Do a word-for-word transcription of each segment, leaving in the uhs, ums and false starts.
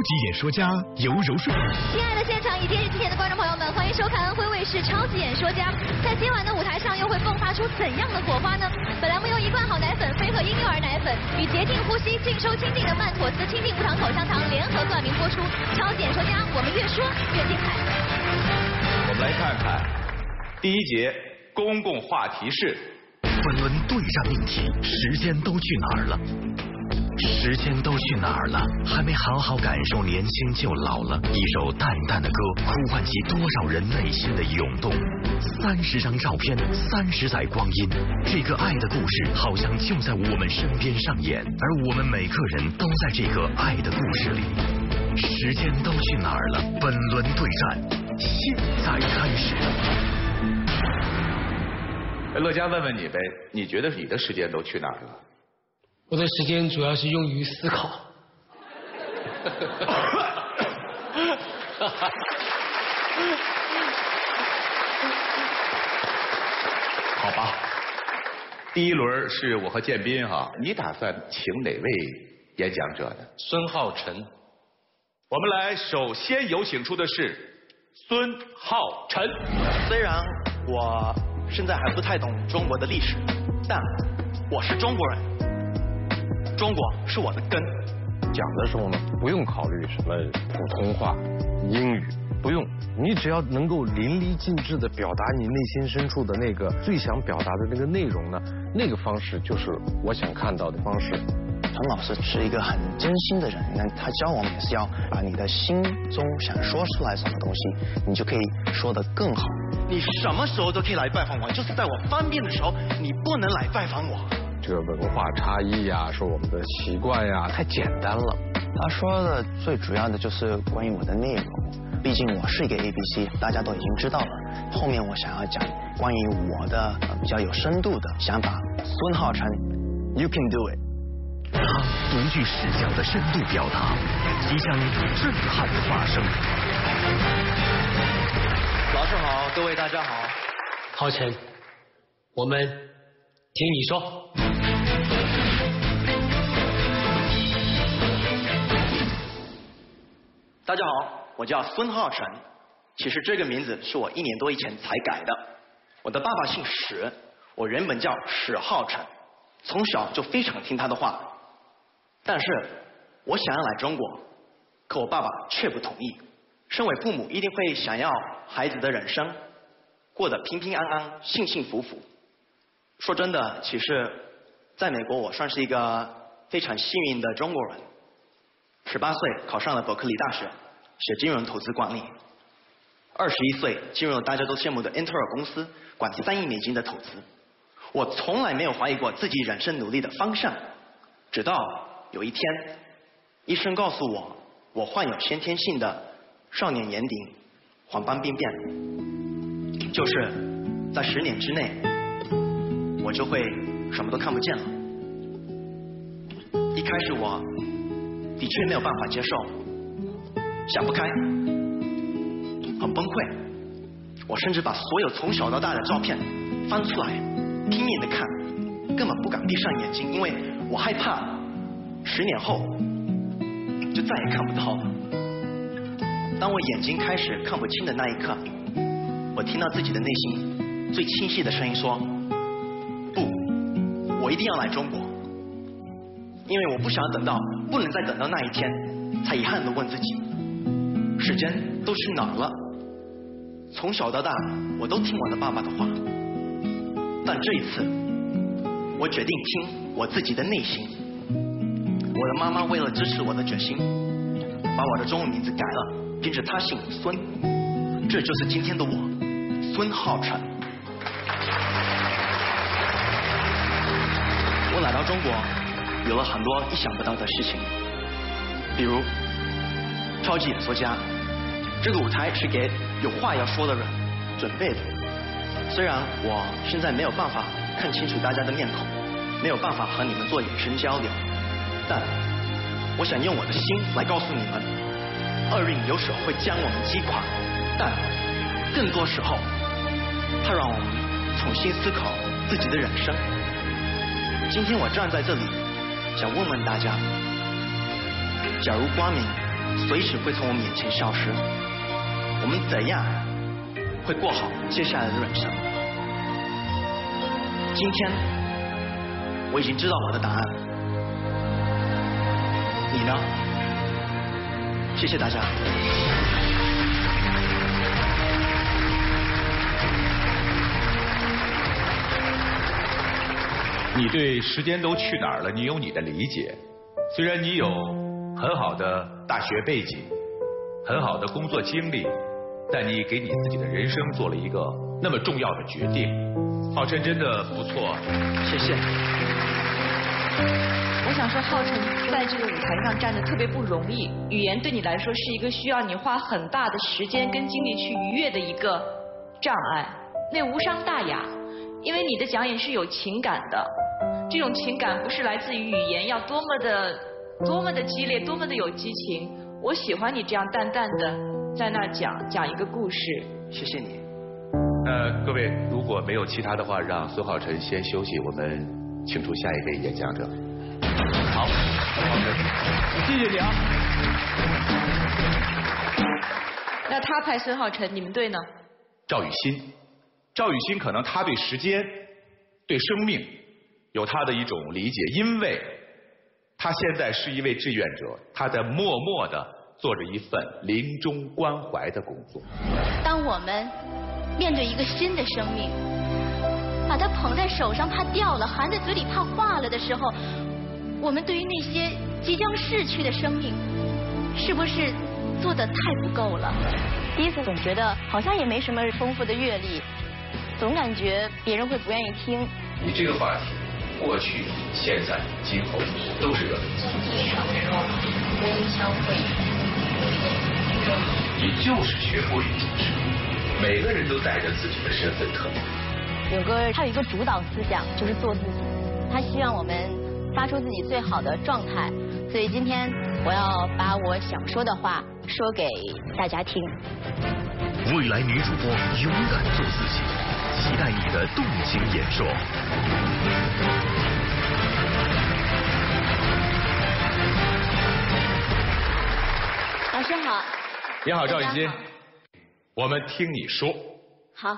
级演说家由柔顺。 亲爱的现场以及电视机前的观众朋友们，欢迎收看安徽卫视超级演说家。在今晚的舞台上又会迸发出怎样的火花呢？本栏目由一贯好奶粉、飞鹤婴幼儿奶粉与洁净呼吸、净收清净的曼妥思清净无糖口香糖联合冠名播出。超级演说家，我们越说越精彩。 我们来看看第一节公共话题是。 本轮对战命题：时间都去哪儿了？时间都去哪儿了？还没好好感受年轻就老了。一首淡淡的歌，呼唤起多少人内心的涌动。三十张照片，三十载光阴，这个爱的故事好像就在我们身边上演，而我们每个人都在这个爱的故事里。时间都去哪儿了？本轮对战现在开始。 乐嘉问问你呗，你觉得你的时间都去哪儿了？ 我的时间主要是用于思考。 好吧，第一轮是我和建斌哈，你打算请哪位演讲者呢？ 孙浩辰。 我们来，首先有请出的是孙浩辰。 虽然我现在还不太懂中国的历史，但我是中国人。中国是我的根。 讲的时候呢，不用考虑什么普通话、英语，不用，你只要能够淋漓尽致地表达你内心深处的那个最想表达的那个内容呢，那个方式就是我想看到的方式。 陈老师是一个很真心的人，那他教我们也是要把你的心中想说出来什么东西，你就可以说得更好。你什么时候都可以来拜访我，就是在我方便的时候，你不能来拜访我。 这个文化差异呀，说我们的习惯呀，太简单了。 他说的最主要的就是关于我的内容，毕竟我是一个 A B C， 大家都已经知道了。后面我想要讲关于我的、呃、比较有深度的想法。孙浩辰 ，You can do it。 他独具视角的深度表达，即将震撼发生。 老师好，各位大家好。 浩辰，我们听你说。 大家好，我叫孙浩辰。其实这个名字是我一年多以前才改的。我的爸爸姓史，我原本叫史浩辰，从小就非常听他的话。但是我想要来中国，可我爸爸却不同意。身为父母，一定会想要孩子的人生过得平平安安、幸幸福福。说真的，其实在美国我算是一个非常幸运的中国人。十八岁考上了伯克利大学，学金融投资管理。二十一岁进入了大家都羡慕的英特尔公司，管三亿美金的投资。我从来没有怀疑过自己人生努力的方向，直到有一天，医生告诉我，我患有先天性的少年眼底黄斑病变，就是在十年之内，我就会什么都看不见了。一开始我的确没有办法接受，想不开，很崩溃。我甚至把所有从小到大的照片翻出来，拼命的看，根本不敢闭上眼睛，因为我害怕十年后就再也看不到了。当我眼睛开始看不清的那一刻，我听到自己的内心最清晰的声音说：不，我一定要来中国。因为我不想等到，不能再等到那一天，才遗憾地问自己，时间都去哪儿了？从小到大，我都听我的爸爸的话，但这一次，我决定听我自己的内心。我的妈妈为了支持我的决心，把我的中文名字改了，并且她姓孙，这就是今天的我，孙浩辰。我来到中国，有了很多意想不到的事情，比如超级演说家，这个舞台是给有话要说的人准备的。虽然我现在没有办法看清楚大家的面孔，没有办法和你们做眼神交流，但我想用我的心来告诉你们，厄运有时候会将我们击垮，但更多时候，它让我们重新思考自己的人生。今天我站在这里，想问问大家，假如光明随时会从我们眼前消失。我们怎样会过好接下来的人生？今天我已经知道我的答案了，你呢？谢谢大家。 你对时间都去哪儿了？你有你的理解，虽然你有很好的大学背景，很好的工作经历，但你给你自己的人生做了一个那么重要的决定。浩辰真的不错， 谢谢。 我想说，浩辰在这个舞台上站得特别不容易，语言对你来说是一个需要你花很大的时间跟精力去逾越的一个障碍。那无伤大雅，因为你的讲演是有情感的，这种情感不是来自于语言要多么的多么的激烈，多么的有激情。我喜欢你这样淡淡的在那儿讲讲一个故事。 谢谢你。 呃，各位如果没有其他的话，让孙浩辰先休息，我们请出下一位演讲者。好，浩辰，谢谢你啊。 那他派孙浩辰，你们队呢？ 赵雨欣，赵雨欣可能他对时间、对生命有他的一种理解，因为他现在是一位志愿者，他在默默地做着一份临终关怀的工作。 当我们面对一个新的生命，把它捧在手上怕掉了，含在嘴里怕化了的时候，我们对于那些即将逝去的生命，是不是做得太不够了？第一次总觉得好像也没什么丰富的阅历，总感觉别人会不愿意听。 你这个话题，过去、现在、今后都是热门。你就是学过于精致，每个人都带着自己的身份特点。 有个他有一个主导思想，就是做自己。他希望我们发出自己最好的状态，所以今天我要把我想说的话说给大家听。 未来女主播勇敢做自己，期待你的动情演说。 老师好。 你好，赵雨欣，我们听你说。 好。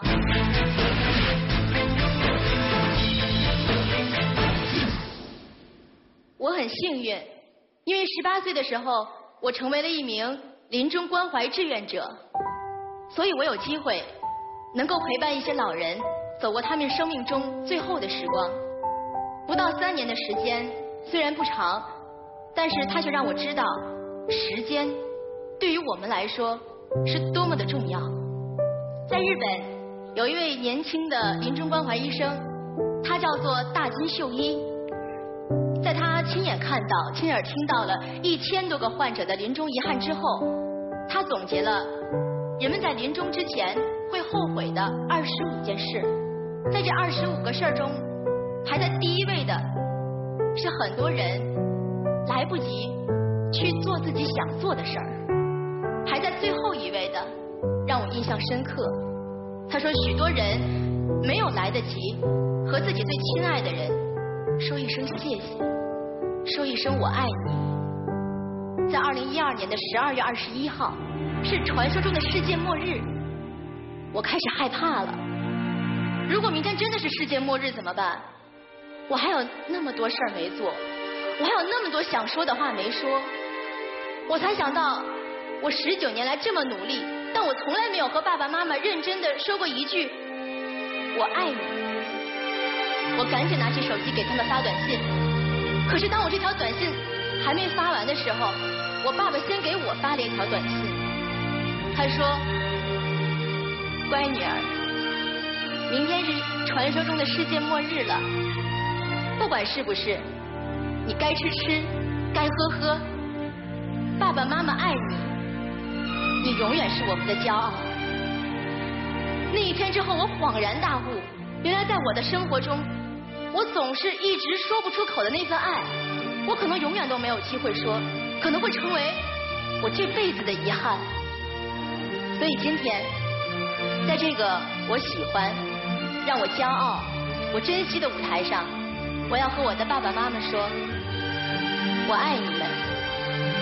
我很幸运，因为十八岁的时候，我成为了一名临终关怀志愿者，所以我有机会能够陪伴一些老人走过他们生命中最后的时光。不到三年的时间，虽然不长，但是它却让我知道，时间对于我们来说是多么的重要。在日本，有一位年轻的临终关怀医生，他叫做大金秀一。在他亲眼看到、亲耳听到了一千多个患者的临终遗憾之后，他总结了人们在临终之前会后悔的二十五件事。在这二十五个事儿中，排在第一位的是很多人来不及去做自己想做的事儿。排在最后一位的让我印象深刻。他说，许多人没有来得及和自己最亲爱的人说一声谢谢，说一声我爱你。在二零一二年的十二月二十一号，是传说中的世界末日，我开始害怕了。如果明天真的是世界末日怎么办？我还有那么多事儿没做，我还有那么多想说的话没说。我才想到，我十九年来这么努力，但我从来没有和爸爸妈妈认真的说过一句我爱你。我赶紧拿起手机给他们发短信，可是当我这条短信还没发完的时候，我爸爸先给我发了一条短信。他说，乖女儿，明天是传说中的世界末日了，不管是不是，你该吃吃，该喝喝，爸爸妈妈爱你，你永远是我们的骄傲。那一天之后，我恍然大悟，原来在我的生活中，我总是一直说不出口的那份爱，我可能永远都没有机会说，可能会成为我这辈子的遗憾。所以今天，在这个我喜欢、让我骄傲、我珍惜的舞台上，我要和我的爸爸妈妈说，我爱你们。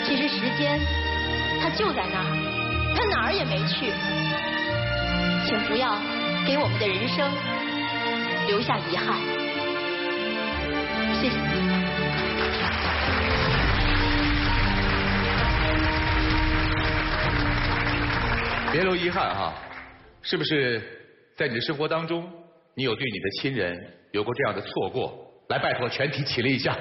其实时间它就在那儿，它哪儿也没去。请不要给我们的人生留下遗憾。谢谢。 别留遗憾哈，是不是在你的生活当中，你有对你的亲人有过这样的错过？来，拜托全体起立一下，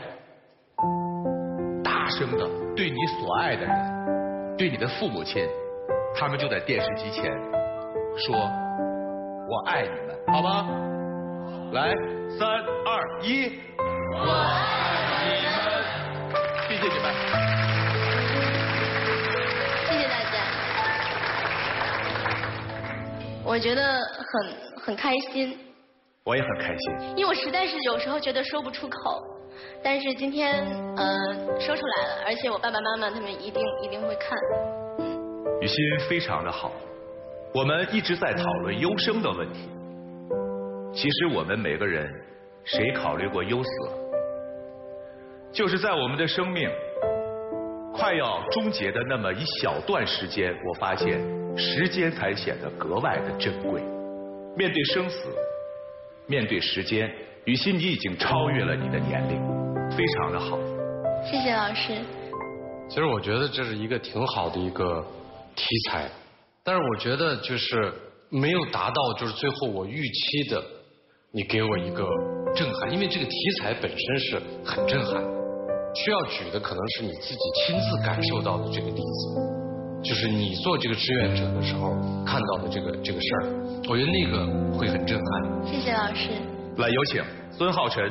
大声的对你所爱的人，对你的父母亲，他们就在电视机前说我爱你们，好吗？来，三二一，我爱你们，谢谢你们， 谢谢大家。我觉得很很开心， 我也很开心， 因为我实在是有时候觉得说不出口，但是今天呃说出来了，而且我爸爸妈妈他们一定一定会看。 雨欣非常的好，我们一直在讨论优生的问题。其实我们每个人，谁考虑过忧死？就是在我们的生命快要终结的那么一小段时间，我发现时间才显得格外的珍贵。面对生死，面对时间，雨欣你已经超越了你的年龄，非常的好。 谢谢老师。 其实我觉得这是一个挺好的一个题材，但是我觉得就是没有达到就是最后我预期的，你给我一个震撼，因为这个题材本身是很震撼，需要举的可能是你自己亲自感受到的这个例子，就是你做这个志愿者的时候看到的这个这个事儿，我觉得那个会很震撼。 谢谢老师。 来，有请孙浩辰。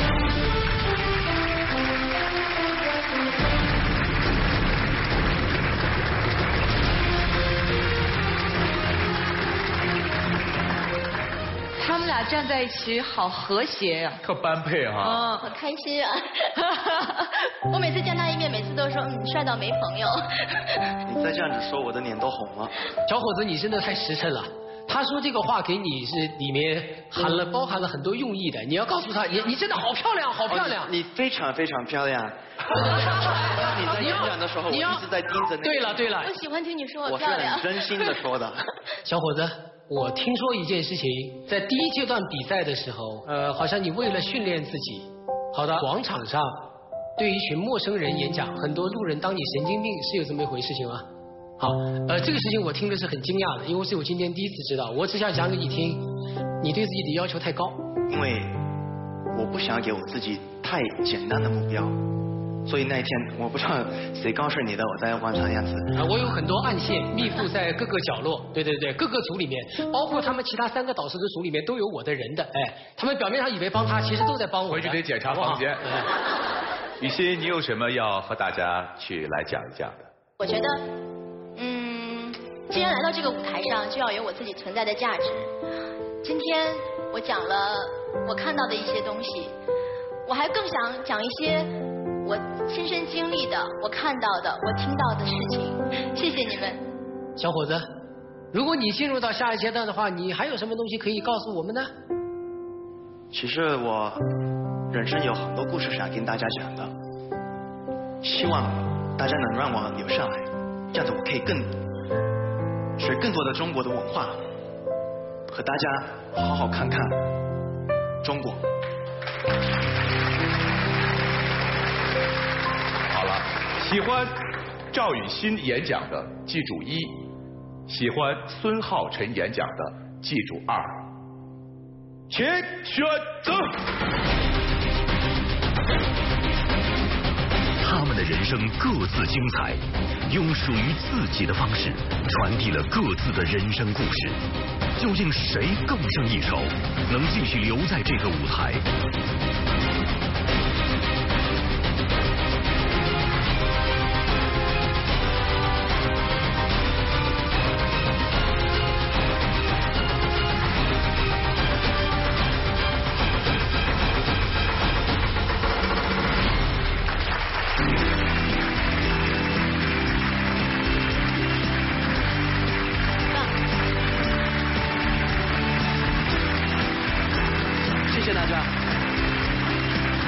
他们俩站在一起好和谐呀、啊， 特般配哈、啊。 哦，好开心啊！我每次见他一面，每次都说嗯帅到没朋友。 你再这样子说，我的脸都红了。 小伙子，你真的太实诚了。他说这个话给你是里面含了包含了很多用意的，你要告诉他，你你真的好漂亮，好漂亮。 哦、你, 你非常非常漂亮。你在演讲的时候，我一直在盯着那个。 对了对了， 我喜欢听你说我漂亮。我是很真心的说的。 小伙子，我听说一件事情，在第一阶段比赛的时候，呃，好像你为了训练自己，好的，广场上对一群陌生人演讲，很多路人当你神经病，是有这么一回事情吗？好，呃，这个事情我听的是很惊讶的，因为是我今天第一次知道。我只想讲给你听，你对自己的要求太高。 因为我不想给我自己太简单的目标，所以那一天我不知道谁告诉你的，我在广场的样子。 啊，我有很多暗线密布在各个角落，对对对，各个组里面，包括他们其他三个导师的组里面都有我的人的，哎，他们表面上以为帮他，其实都在帮我。 回去得检查房间。雨欣，你有什么要和大家去来讲一讲的？ 我觉得。既然来到这个舞台上，就要有我自己存在的价值。今天我讲了我看到的一些东西，我还更想讲一些我亲身经历的、我看到的、我听到的事情。谢谢你们， 小伙子。如果你进入到下一阶段的话，你还有什么东西可以告诉我们呢？ 其实我人生有很多故事想跟大家讲的，希望大家能让我留下来，这样子我可以更。学更多的中国的文化，和大家好好看看中国。 好了，喜欢赵雨欣演讲的记住一，喜欢孙浩辰演讲的记住二，请选择。 他们的人生各自精彩，用属于自己的方式传递了各自的人生故事。究竟谁更胜一筹，能继续留在这个舞台？ 谢谢大家。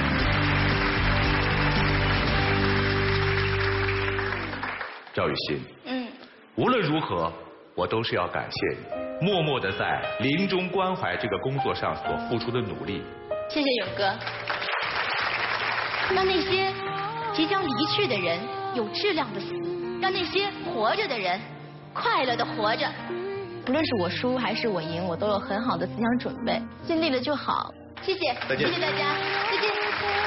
赵雨欣， 嗯， 无论如何，我都是要感谢你，默默的在临终关怀这个工作上所付出的努力。 谢谢勇哥。让那些即将离去的人有质量的死，让那些活着的人快乐的活着。不论是我输还是我赢，我都有很好的思想准备，尽力了就好。谢谢，谢谢大家，再见。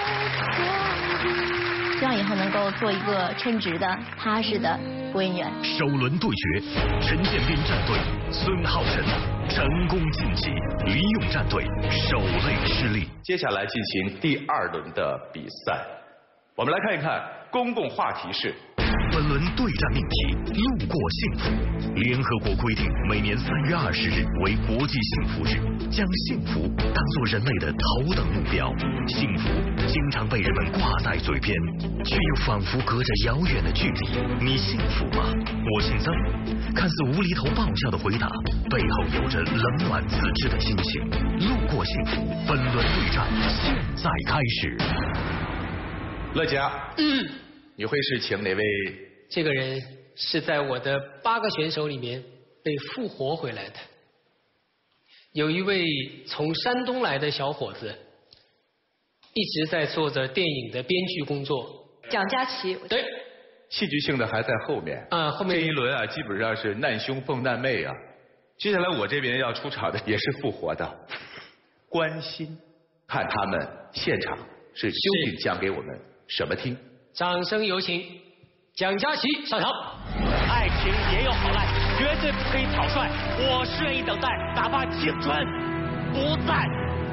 希望以后能够做一个称职的、踏实的播音员。 首轮对决，陈建斌战队孙浩辰成功晋级，李勇战队手累失利。 接下来进行第二轮的比赛，我们来看一看公共话题是。 本轮对战命题：路过幸福。联合国规定，每年三月二十日为国际幸福日，将幸福当作人类的头等目标。幸福经常被人们挂在嘴边，却又仿佛隔着遥远的距离。你幸福吗？我姓曾。看似无厘头爆笑的回答，背后有着冷暖自知的心情。路过幸福，本轮对战现在开始。 乐嘉， 嗯， 你会是请哪位？ 这个人是在我的八个选手里面被复活回来的。有一位从山东来的小伙子，一直在做着电影的编剧工作。 蒋佳琪， 对， 戏剧性的还在后面。 啊，后面这一轮啊，基本上是难兄奉难妹啊。接下来我这边要出场的也是复活的，关心，看他们现场是究竟讲给我们什么听。 掌声有请蒋佳琪上场。 爱情也有好赖，绝对不可以草率。我是愿意等待，哪怕青春不在。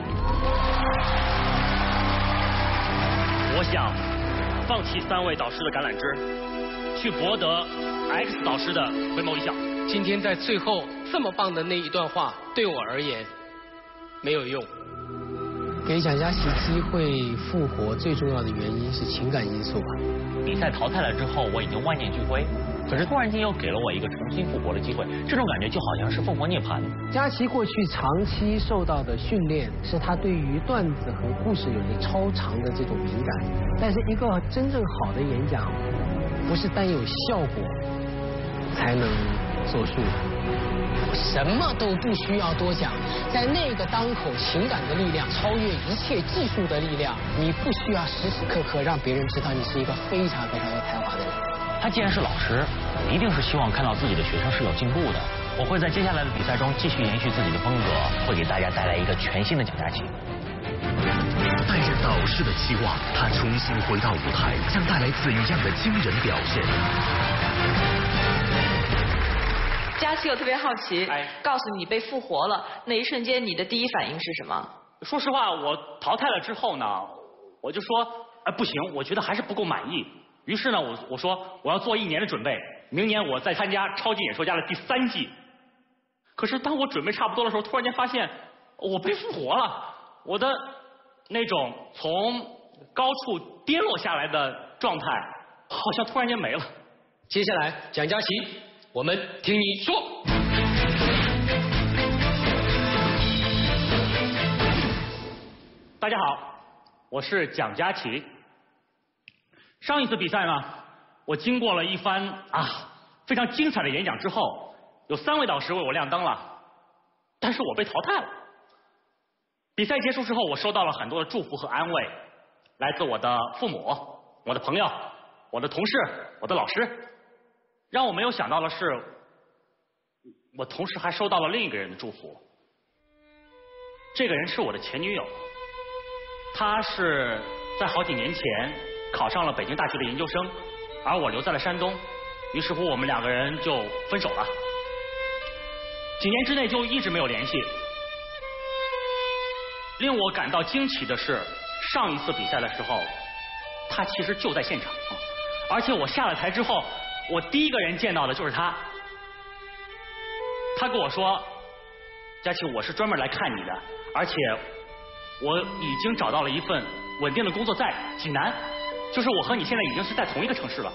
我想放弃三位导师的橄榄枝，去博得 X 导师的回眸一笑。 今天在最后这么棒的那一段话，对我而言没有用。给蒋佳琪机会复活，最重要的原因是情感因素吧。 比赛淘汰了之后，我已经万念俱灰，可是突然间又给了我一个重新复活的机会，这种感觉就好像是复活涅槃。 佳琪过去长期受到的训练，是他对于段子和故事有着超长的这种敏感。但是一个真正好的演讲，不是单有效果才能作数的。什么都不需要多讲，在那个当口，情感的力量超越一切技术的力量。你不需要时时刻刻让别人知道你是一个非常非常有才华的人。 他既然是老师，一定是希望看到自己的学生是有进步的。我会在接下来的比赛中继续延续自己的风格，会给大家带来一个全新的蒋佳琪。 带着导师的期望，他重新回到舞台，将带来怎样的惊人表现？ 佳琪，我特别好奇， 哎， 告诉你被复活了，那一瞬间你的第一反应是什么？ 说实话，我淘汰了之后呢，我就说，哎，不行，我觉得还是不够满意。于是呢，我我说我要做一年的准备，明年我再参加超级演说家的第三季。可是当我准备差不多的时候，突然间发现我被复活了，我的那种从高处跌落下来的状态，好像突然间没了。 接下来，蒋佳琪，我们听你说。 大家好，我是蒋佳琪。上一次比赛呢，我经过了一番啊非常精彩的演讲之后，有三位导师为我亮灯了，但是我被淘汰了。比赛结束之后，我收到了很多的祝福和安慰，来自我的父母、我的朋友、我的同事、我的老师。让我没有想到的是，我同时还收到了另一个人的祝福。这个人是我的前女友，她是在好几年前考上了北京大学的研究生，而我留在了山东，于是乎我们两个人就分手了。几年之内就一直没有联系。令我感到惊奇的是，上一次比赛的时候，他其实就在现场，而且我下了台之后，我第一个人见到的就是他。他跟我说：“佳琪，我是专门来看你的，而且我已经找到了一份稳定的工作在济南，就是我和你现在已经是在同一个城市了。”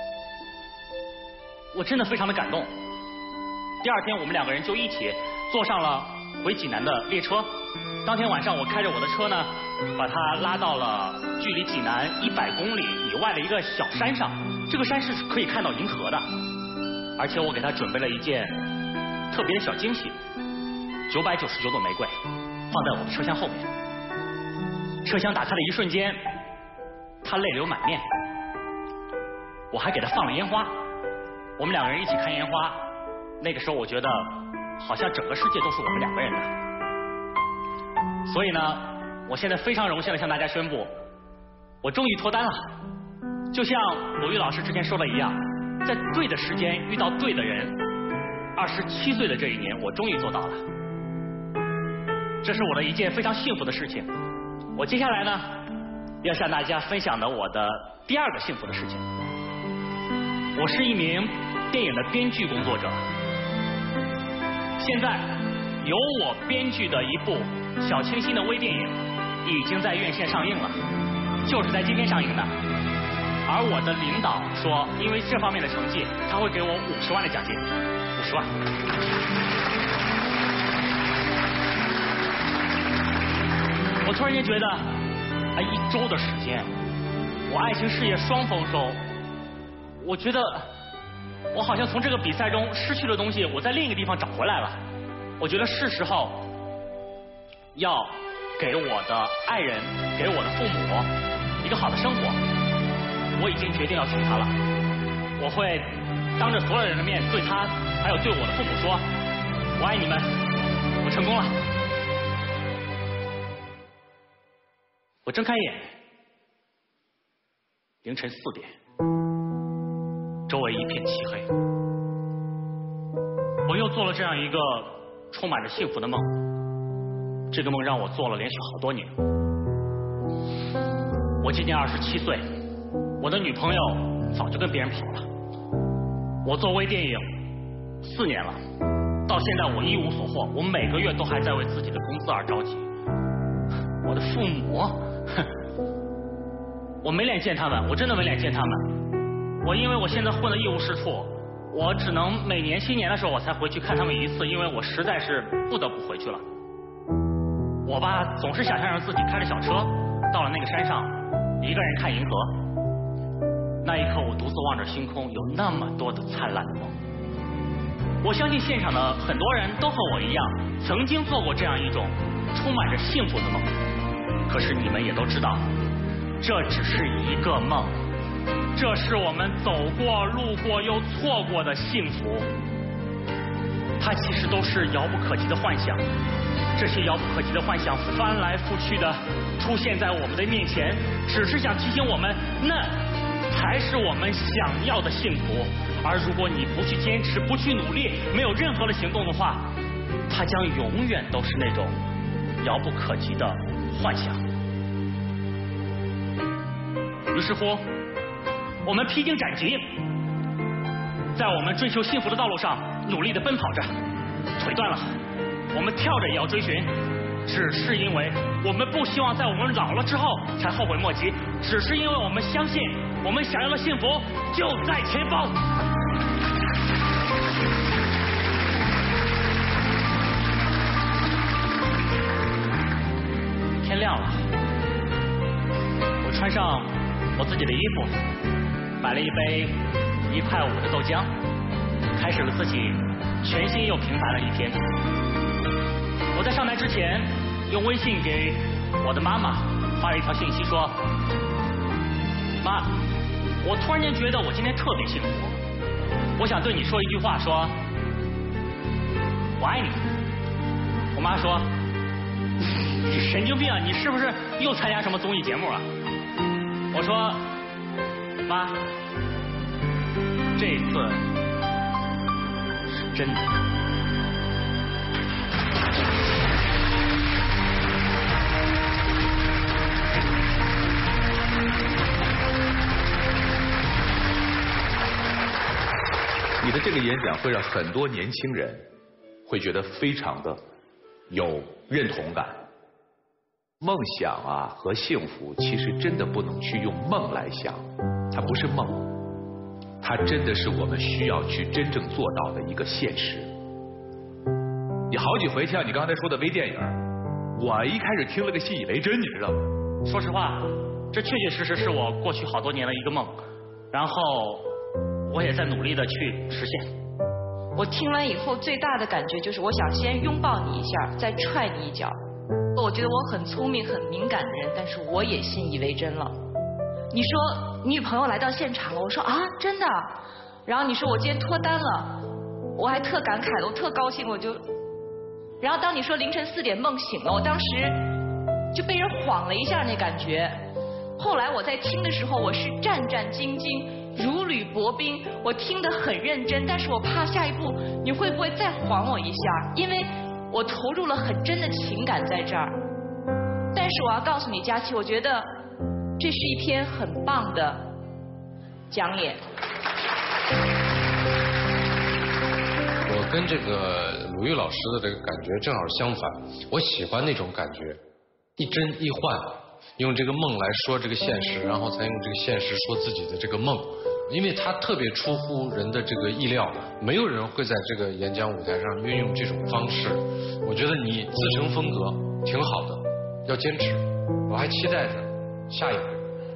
我真的非常的感动。第二天我们两个人就一起坐上了回济南的列车。当天晚上我开着我的车呢，把他拉到了距离济南一百公里以外的一个小山上。 这个山是可以看到银河的，而且我给他准备了一件特别的小惊喜，九百九十九朵玫瑰，放在我的车厢后面。车厢打开的一瞬间，他泪流满面。我还给他放了烟花，我们两个人一起看烟花。那个时候我觉得，好像整个世界都是我们两个人的。所以呢，我现在非常荣幸的向大家宣布，我终于脱单了。就像鲁豫老师之前说的一样，在对的时间遇到对的人。二十七岁的这一年，我终于做到了。这是我的一件非常幸福的事情。我接下来呢，要向大家分享的我的第二个幸福的事情。我是一名电影的编剧工作者。现在由我编剧的一部小清新的微电影已经在院线上映了，就是在今天上映的。而我的领导说，因为这方面的成绩，他会给我五十万的奖金，五十万。我突然间觉得，哎，一周的时间，我爱情事业双丰收。我觉得，我好像从这个比赛中失去的东西，我在另一个地方找回来了。我觉得是时候要给我的爱人，给我的父母一个好的生活。我已经决定要娶她了，我会当着所有人的面对她，还有对我的父母说，我爱你们，我成功了。我睁开眼，凌晨四点，周围一片漆黑。我又做了这样一个充满着幸福的梦，这个梦让我做了连续好多年。我今年二十七岁，我的女朋友早就跟别人跑了。我做微电影四年了，到现在我一无所获，我每个月都还在为自己的工资而着急。我的父母，哼，我没脸见他们，我真的没脸见他们。我因为我现在混得一无是处，我只能每年新年的时候我才回去看他们一次，因为我实在是不得不回去了。我吧，总是想象着自己开着小车到了那个山上，一个人看银河。那一刻，我独自望着星空，有那么多的灿烂的梦。我相信现场的很多人都和我一样，曾经做过这样一种充满着幸福的梦。可是你们也都知道，这只是一个梦，这是我们走过、路过又错过的幸福。它其实都是遥不可及的幻想，这些遥不可及的幻想翻来覆去的出现在我们的面前，只是想提醒我们，那才是我们想要的幸福。而如果你不去坚持，不去努力，没有任何的行动的话，它将永远都是那种遥不可及的幻想。于是乎，我们披荆斩棘，在我们追求幸福的道路上努力地奔跑着，腿断了，我们跳着也要追寻，只是因为我们不希望在我们老了之后才后悔莫及，只是因为我们相信我们想要的幸福就在前方。天亮了，我穿上我自己的衣服，买了一杯一块五的豆浆，开始了自己全新又平凡的一天。我在上台之前，用微信给我的妈妈发了一条信息说：“妈，我突然间觉得我今天特别幸福，我想对你说一句话，说我爱你。”我妈说：“你神经病啊，你是不是又参加什么综艺节目啊？”我说：“妈，这一次是真的。” 你的这个演讲会让很多年轻人会觉得非常的有认同感。梦想啊和幸福其实真的不能去用梦来想，它不是梦，它真的是我们需要去真正做到的一个现实。你好几回像你刚才说的微电影，我一开始听了个信以为真，你知道吗？ 说实话，这确确实实是我过去好多年的一个梦。 然后我也在努力的去实现。 我听完以后最大的感觉就是，我想先拥抱你一下，再踹你一脚。我觉得我很聪明、很敏感的人，但是我也信以为真了。你说你女朋友来到现场了，我说啊，真的。然后你说我今天脱单了，我还特感慨的，我特高兴，我就。然后当你说凌晨四点梦醒了，我当时就被人晃了一下那感觉。后来我在听的时候，我是战战兢兢、如履薄冰，我听得很认真，但是我怕下一步你会不会再晃我一下，因为我投入了很真的情感在这儿。但是我要告诉你，佳琪，我觉得这是一篇很棒的讲演。 我跟这个鲁豫老师的这个感觉正好相反，我喜欢那种感觉，一真一幻，用这个梦来说这个现实，然后再用这个现实说自己的这个梦，因为它特别出乎人的这个意料，没有人会在这个演讲舞台上运用这种方式。我觉得你自成风格挺好的，要坚持，我还期待着下一回。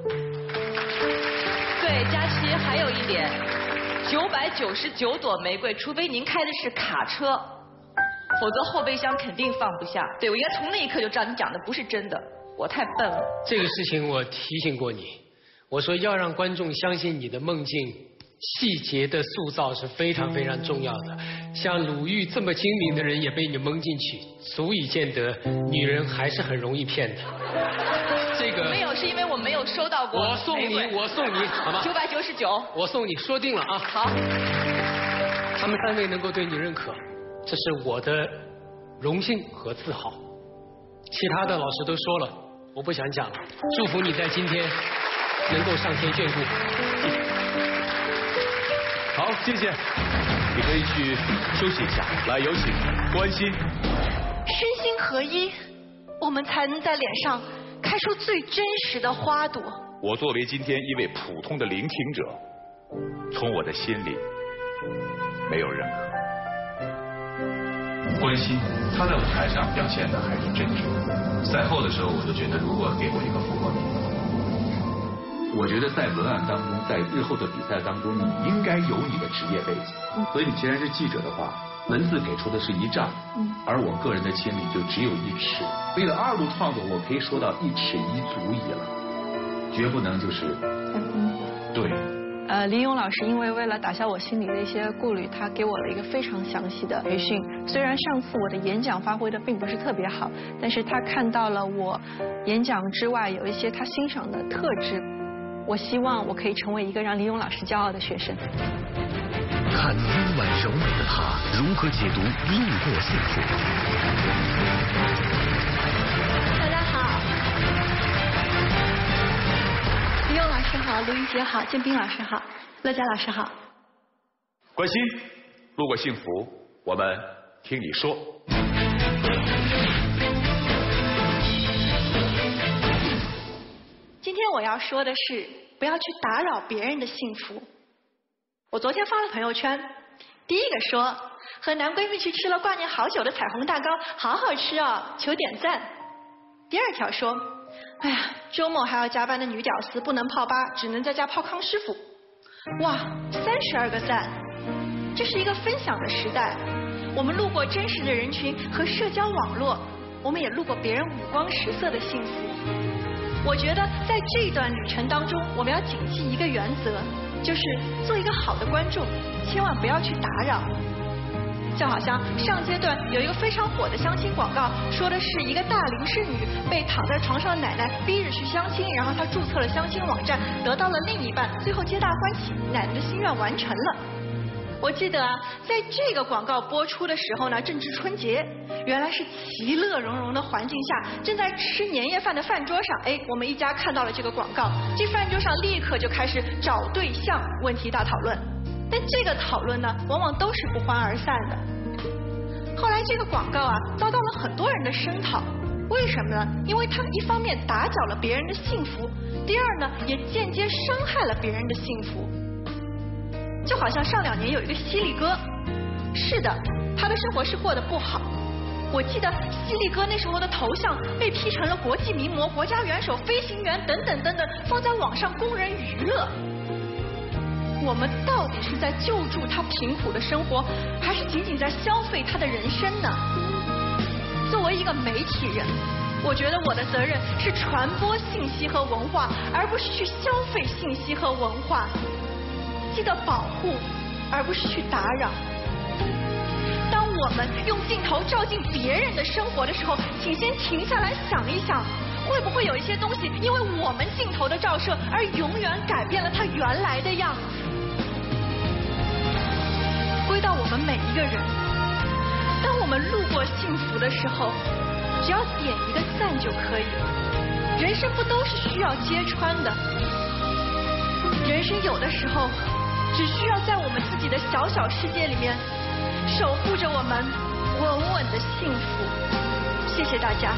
对，佳琪还有一点，九百九十九朵玫瑰，除非您开的是卡车，否则后备箱肯定放不下。对，我应该从那一刻就知道你讲的不是真的，我太笨了。 这个事情我提醒过你，我说要让观众相信你的梦境，细节的塑造是非常非常重要的。像鲁豫这么精明的人也被你蒙进去，足以见得女人还是很容易骗的。这个没有，是因为我没有收到过。 我送你，我送你，好吗？ 九百九十九， 我送你，说定了啊。 好。 他们三位能够对你认可，这是我的荣幸和自豪。其他的老师都说了，我不想讲了。祝福你在今天能够上天眷顾。谢谢。 好，谢谢。你可以去休息一下。来，有请关心。 身心合一，我们才能在脸上开出最真实的花朵。 我作为今天一位普通的聆听者，从我的心里没有任何关心。他在舞台上表现的还是真诚。赛后的时候，我就觉得，如果给我一个复活名，我觉得在文案当中，在日后的比赛当中，你应该有你的职业背景。所以你既然是记者的话，文字给出的是一丈，而我个人的心里就只有一尺。为了二度创作，我可以说到一尺一足矣了，绝不能就是对。 呃，林勇老师因为为了打消我心里的一些顾虑，他给我了一个非常详细的培训。虽然上次我的演讲发挥的并不是特别好，但是他看到了我演讲之外有一些他欣赏的特质。我希望我可以成为一个让林勇老师骄傲的学生。 看温婉柔美的他如何解读路过幸福。 大家好，林勇老师好，卢一杰好，建斌老师好，乐嘉老师好。 关心，路过幸福，我们听你说。 今天我要说的是，不要去打扰别人的幸福。我昨天发了朋友圈，第一个说和男闺蜜去吃了挂念好久的彩虹蛋糕，好好吃哦，求点赞。第二条说，哎呀，周末还要加班的女屌丝不能泡吧，只能在家泡康师傅。哇，三十二个赞。这是一个分享的时代，我们路过真实的人群和社交网络，我们也路过别人五光十色的幸福。我觉得在这段旅程当中，我们要谨记一个原则，就是做一个好的观众，千万不要去打扰。就好像上阶段有一个非常火的相亲广告，说的是一个大龄剩女被躺在床上的奶奶逼着去相亲，然后她注册了相亲网站，得到了另一半，最后皆大欢喜，奶奶的心愿完成了。我记得啊，在这个广告播出的时候呢，正值春节，原来是其乐融融的环境下，正在吃年夜饭的饭桌上，哎，我们一家看到了这个广告，这饭桌上立刻就开始找对象问题大讨论。但这个讨论呢，往往都是不欢而散的。后来这个广告啊，遭到了很多人的声讨，为什么呢？因为它一方面打搅了别人的幸福，第二呢，也间接伤害了别人的幸福。就好像上两年有一个犀利哥，是的，他的生活是过得不好。我记得犀利哥那时候的头像被 P 成了国际名模、国家元首、飞行员等等等等，放在网上供人娱乐。 我们到底是在救助他贫苦的生活，还是仅仅在消费他的人生呢？作为一个媒体人，我觉得我的责任是传播信息和文化，而不是去消费信息和文化。记得保护，而不是去打扰。当我们用镜头照进别人的生活的时候，请先停下来想一想，会不会有一些东西因为我们镜头的照射而永远改变了它原来的样子。归到我们每一个人，当我们路过幸福的时候，只要点一个赞就可以了。人生不都是需要揭穿的？人生有的时候只需要在我们自己的小小世界里面守护着我们稳稳的幸福。谢谢大家。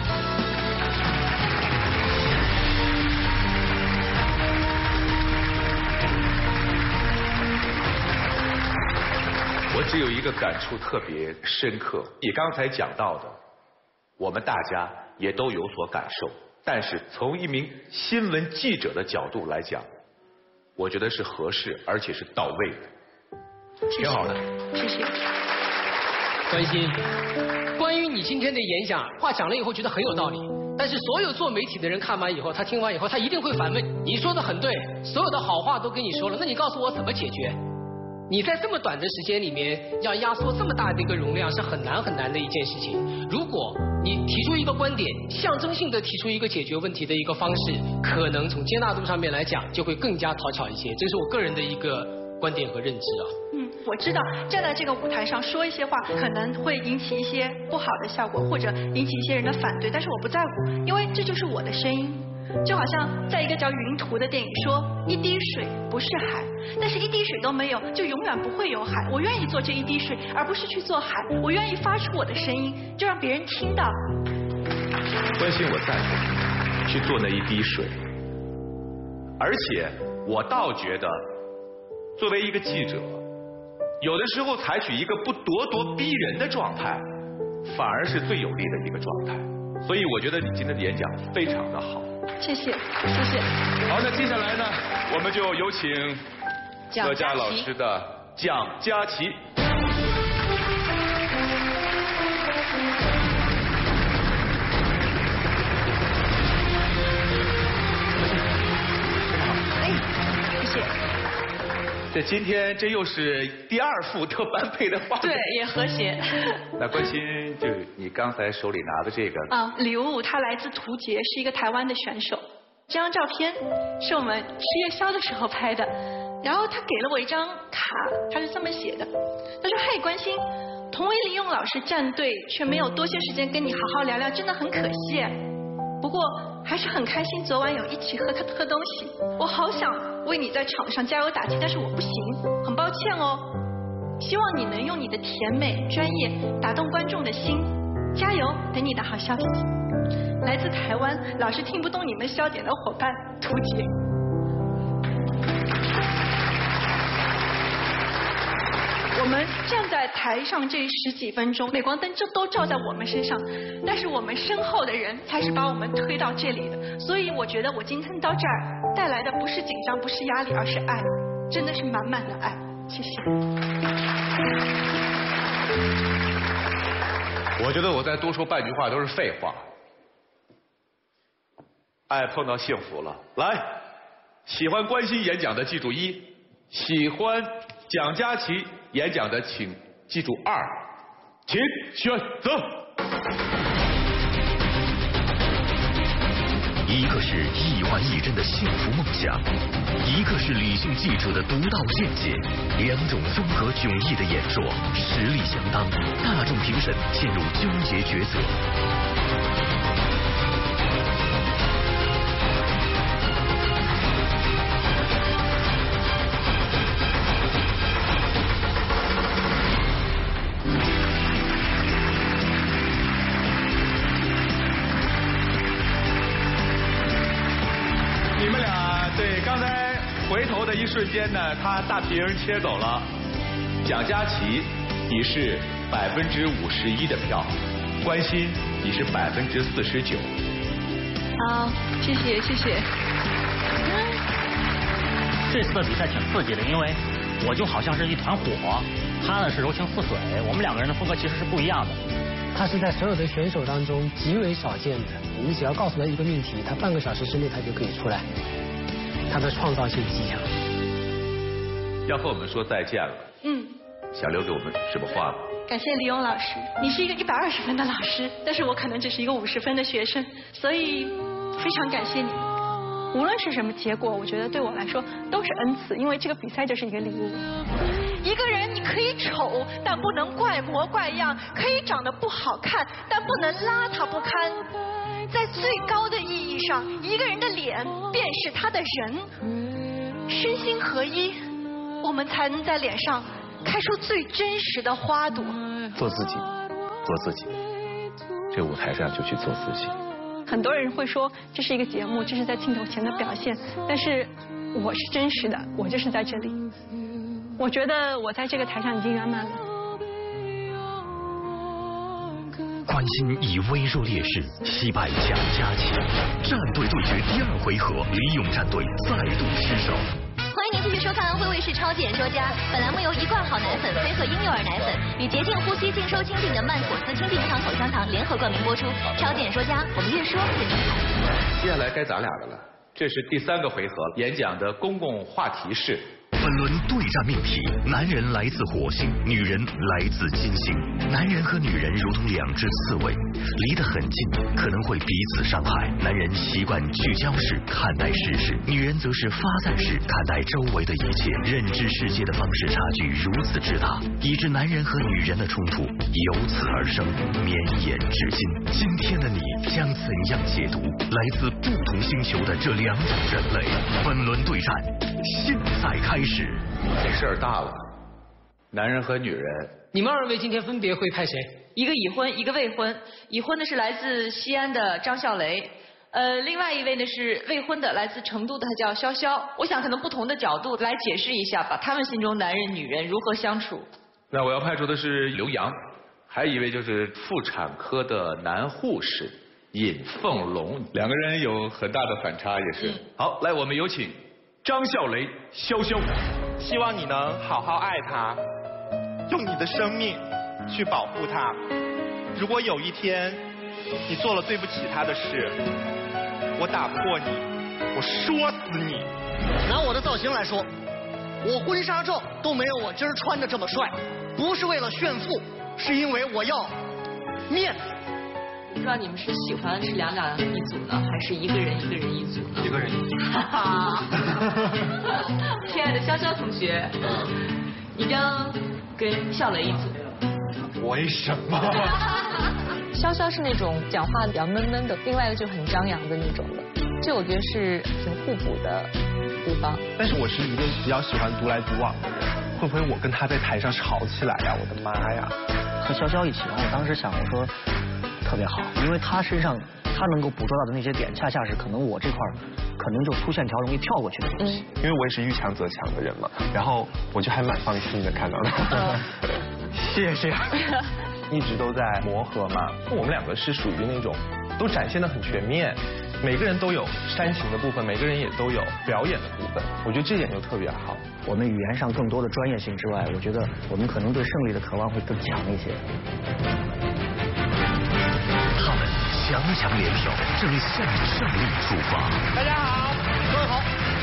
我只有一个感触特别深刻，你刚才讲到的，我们大家也都有所感受，但是从一名新闻记者的角度来讲，我觉得是合适而且是到位的，挺好的。 谢谢。 关心，关于你今天的演讲，话讲了以后觉得很有道理，但是所有做媒体的人看完以后，他听完以后，他一定会反问：你说的很对，所有的好话都跟你说了，那你告诉我怎么解决？你在这么短的时间里面要压缩这么大的一个容量是很难很难的一件事情。如果你提出一个观点，象征性的提出一个解决问题的一个方式，可能从接纳度上面来讲就会更加讨巧一些。这是我个人的一个观点和认知啊。 嗯，我知道站在这个舞台上说一些话可能会引起一些不好的效果，或者引起一些人的反对，但是我不在乎，因为这就是我的声音。就好像在一个叫《云图》的电影说，一滴水不是海，但是一滴水都没有，就永远不会有海。我愿意做这一滴水，而不是去做海。我愿意发出我的声音，就让别人听到。 关心我赞同去做那一滴水，而且我倒觉得，作为一个记者，有的时候采取一个不咄咄逼人的状态，反而是最有利的一个状态。所以我觉得你今天的演讲非常的好。 谢谢，谢谢。 好，那接下来呢，我们就有请乐嘉老师的蒋佳琪。 哎，谢谢。 这今天这又是第二幅特般配的画。 对，也和谐。 那关心，就你刚才手里拿的这个啊，礼物它来自图杰，是一个台湾的选手。这张照片是我们吃夜宵的时候拍的，然后他给了我一张卡，他是这么写的，他说：“嘿，关心，同为李咏老师战队，却没有多些时间跟你好好聊聊，真的很可惜。不过还是很开心，昨晚有一起喝喝东西。我好想为你在场上加油打气，但是我不行，很抱歉哦。希望你能用你的甜美、专业打动观众的心，加油！等你的好消息。来自台湾，老是听不懂你们笑点的伙伴图杰。”我们站在台上这十几分钟，镁光灯这都照在我们身上，但是我们身后的人才是把我们推到这里的。所以我觉得我今天到这儿带来的不是紧张，不是压力，而是爱，真的是满满的爱。谢谢。 我觉得我再多说半句话都是废话。爱碰到幸福了，来，喜欢关心演讲的记住一，喜欢蒋佳琪演讲的请记住二，请选择。 一个是一环一真的幸福梦想，一个是理性记者的独到见解，两种风格迥异的演说，实力相当，大众评审陷入纠结抉择。 你们俩对刚才回头的一瞬间呢，他大屏切走了。蒋佳琪，你是百分之五十一的票，关心你是百分之四十九。 啊，谢谢谢谢。 这次的比赛挺刺激的，因为我就好像是一团火，他呢是柔情似水，我们两个人的风格其实是不一样的。 他是在所有的选手当中极为少见的，你只要告诉他一个命题，他半个小时之内他就可以出来，他的创造性极强。 要和我们说再见了， 嗯， 想留给我们什么话吗？ 感谢李勇老师，你是一个一百二十分的老师，但是我可能只是一个五十分的学生，所以非常感谢你。无论是什么结果，我觉得对我来说都是恩赐，因为这个比赛就是一个礼物。一个人你可以丑，但不能怪模怪样；可以长得不好看，但不能邋遢不堪。在最高的意义上，一个人的脸便是他的人，身心合一，我们才能在脸上开出最真实的花朵。 做自己，做自己，这舞台上就去做自己。 很多人会说这是一个节目，这是在镜头前的表现，但是我是真实的，我就是在这里。我觉得我在这个台上已经圆满了。 关心以微弱劣势惜败蒋佳琪，战队对决第二回合，李勇战队再度失手。 欢迎您继续收看安徽卫视超级演说家。本栏目由一贯好奶粉、飞鹤婴幼儿奶粉与洁净呼吸净收清净的曼妥思清净无糖口香糖联合冠名播出。超级演说家，我们越说越精彩。 接下来该咱俩的了，这是第三个回合，演讲的公共话题是。 本轮对战命题：男人来自火星，女人来自金星。男人和女人如同两只刺猬，离得很近，可能会彼此伤害。男人习惯聚焦式看待世事，女人则是发散式看待周围的一切。认知世界的方式差距如此之大，以致男人和女人的冲突由此而生，绵延至今。今天的你将怎样解读来自不同星球的这两种人类？本轮对战现在开始。 这事儿大了，男人和女人。 你们二位今天分别会派谁？ 一个已婚，一个未婚。已婚的是来自西安的张笑雷，呃，另外一位呢是未婚的，来自成都的，他叫潇潇。我想可能不同的角度来解释一下吧，他们心中男人女人如何相处。 那我要派出的是刘洋，还有一位就是妇产科的男护士尹凤龙，两个人有很大的反差，也是。嗯、好，来，我们有请张笑雷、潇潇。 希望你能好好爱他，用你的生命去保护他。如果有一天你做了对不起他的事，我打破你，我说死你。 拿我的造型来说，我婚纱照都没有我今儿穿的这么帅，不是为了炫富，是因为我要面子。 不知道你们是喜欢是两两一组呢，还是一个人一个人一组呢？ 一个人一组。 亲爱的潇潇同学，你将跟笑雷一组。 为什么？ 潇潇是那种讲话比较闷闷的，另外一个就很张扬的那种的，这我觉得是挺互补的地方。 但是我是一个比较喜欢独来独往的人，会不会我跟他在台上吵起来呀？我的妈呀！ 和潇潇一起，我当时想，我说特别好，因为他身上他能够捕捉到的那些点，恰恰是可能我这块可能就粗线条容易跳过去的东西。 嗯、因为我也是遇强则强的人嘛，然后我就还蛮放心的看到的。谢谢。一直都在磨合嘛，我们两个是属于那种都展现得很全面，每个人都有煽情的部分，每个人也都有表演的部分，我觉得这点就特别好。 我们语言上更多的专业性之外，我觉得我们可能对胜利的渴望会更强一些。 他们强强联手，正向着胜利出发。 大家好，各位好。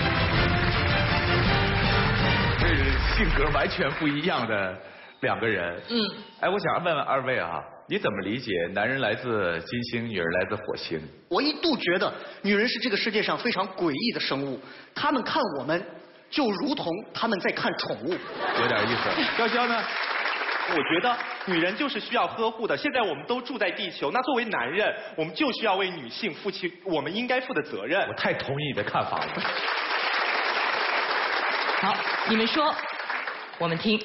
这是性格完全不一样的两个人。嗯，哎，我想问问二位啊，你怎么理解男人来自金星，女人来自火星？ 我一度觉得女人是这个世界上非常诡异的生物，她们看我们就如同她们在看宠物。 有点意思。潇潇呢？ 我觉得女人就是需要呵护的。现在我们都住在地球，那作为男人，我们就需要为女性负起我们应该负的责任。 我太同意你的看法了。 好，你们说，我们听。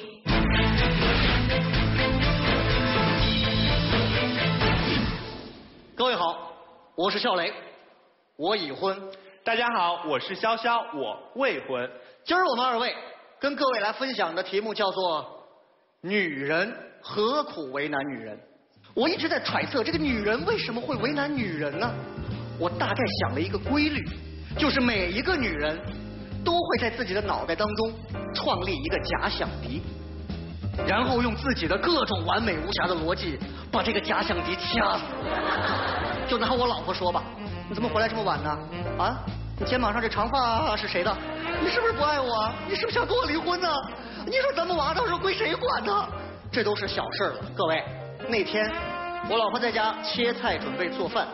各位好，我是笑雷，我已婚。 大家好，我是潇潇，我未婚。 今儿我们二位跟各位来分享的题目叫做女人何苦为难女人。我一直在揣测这个女人为什么会为难女人呢？我大概想了一个规律，就是每一个女人都会在自己的脑袋当中创立一个假想敌，然后用自己的各种完美无瑕的逻辑把这个假想敌掐死。就拿我老婆说吧，你怎么回来这么晚呢？啊，你肩膀上这长发是谁的？你是不是不爱我？你是不是想跟我离婚呢？你说咱们娃到时候归谁管呢？这都是小事了，各位。那天我老婆在家切菜准备做饭，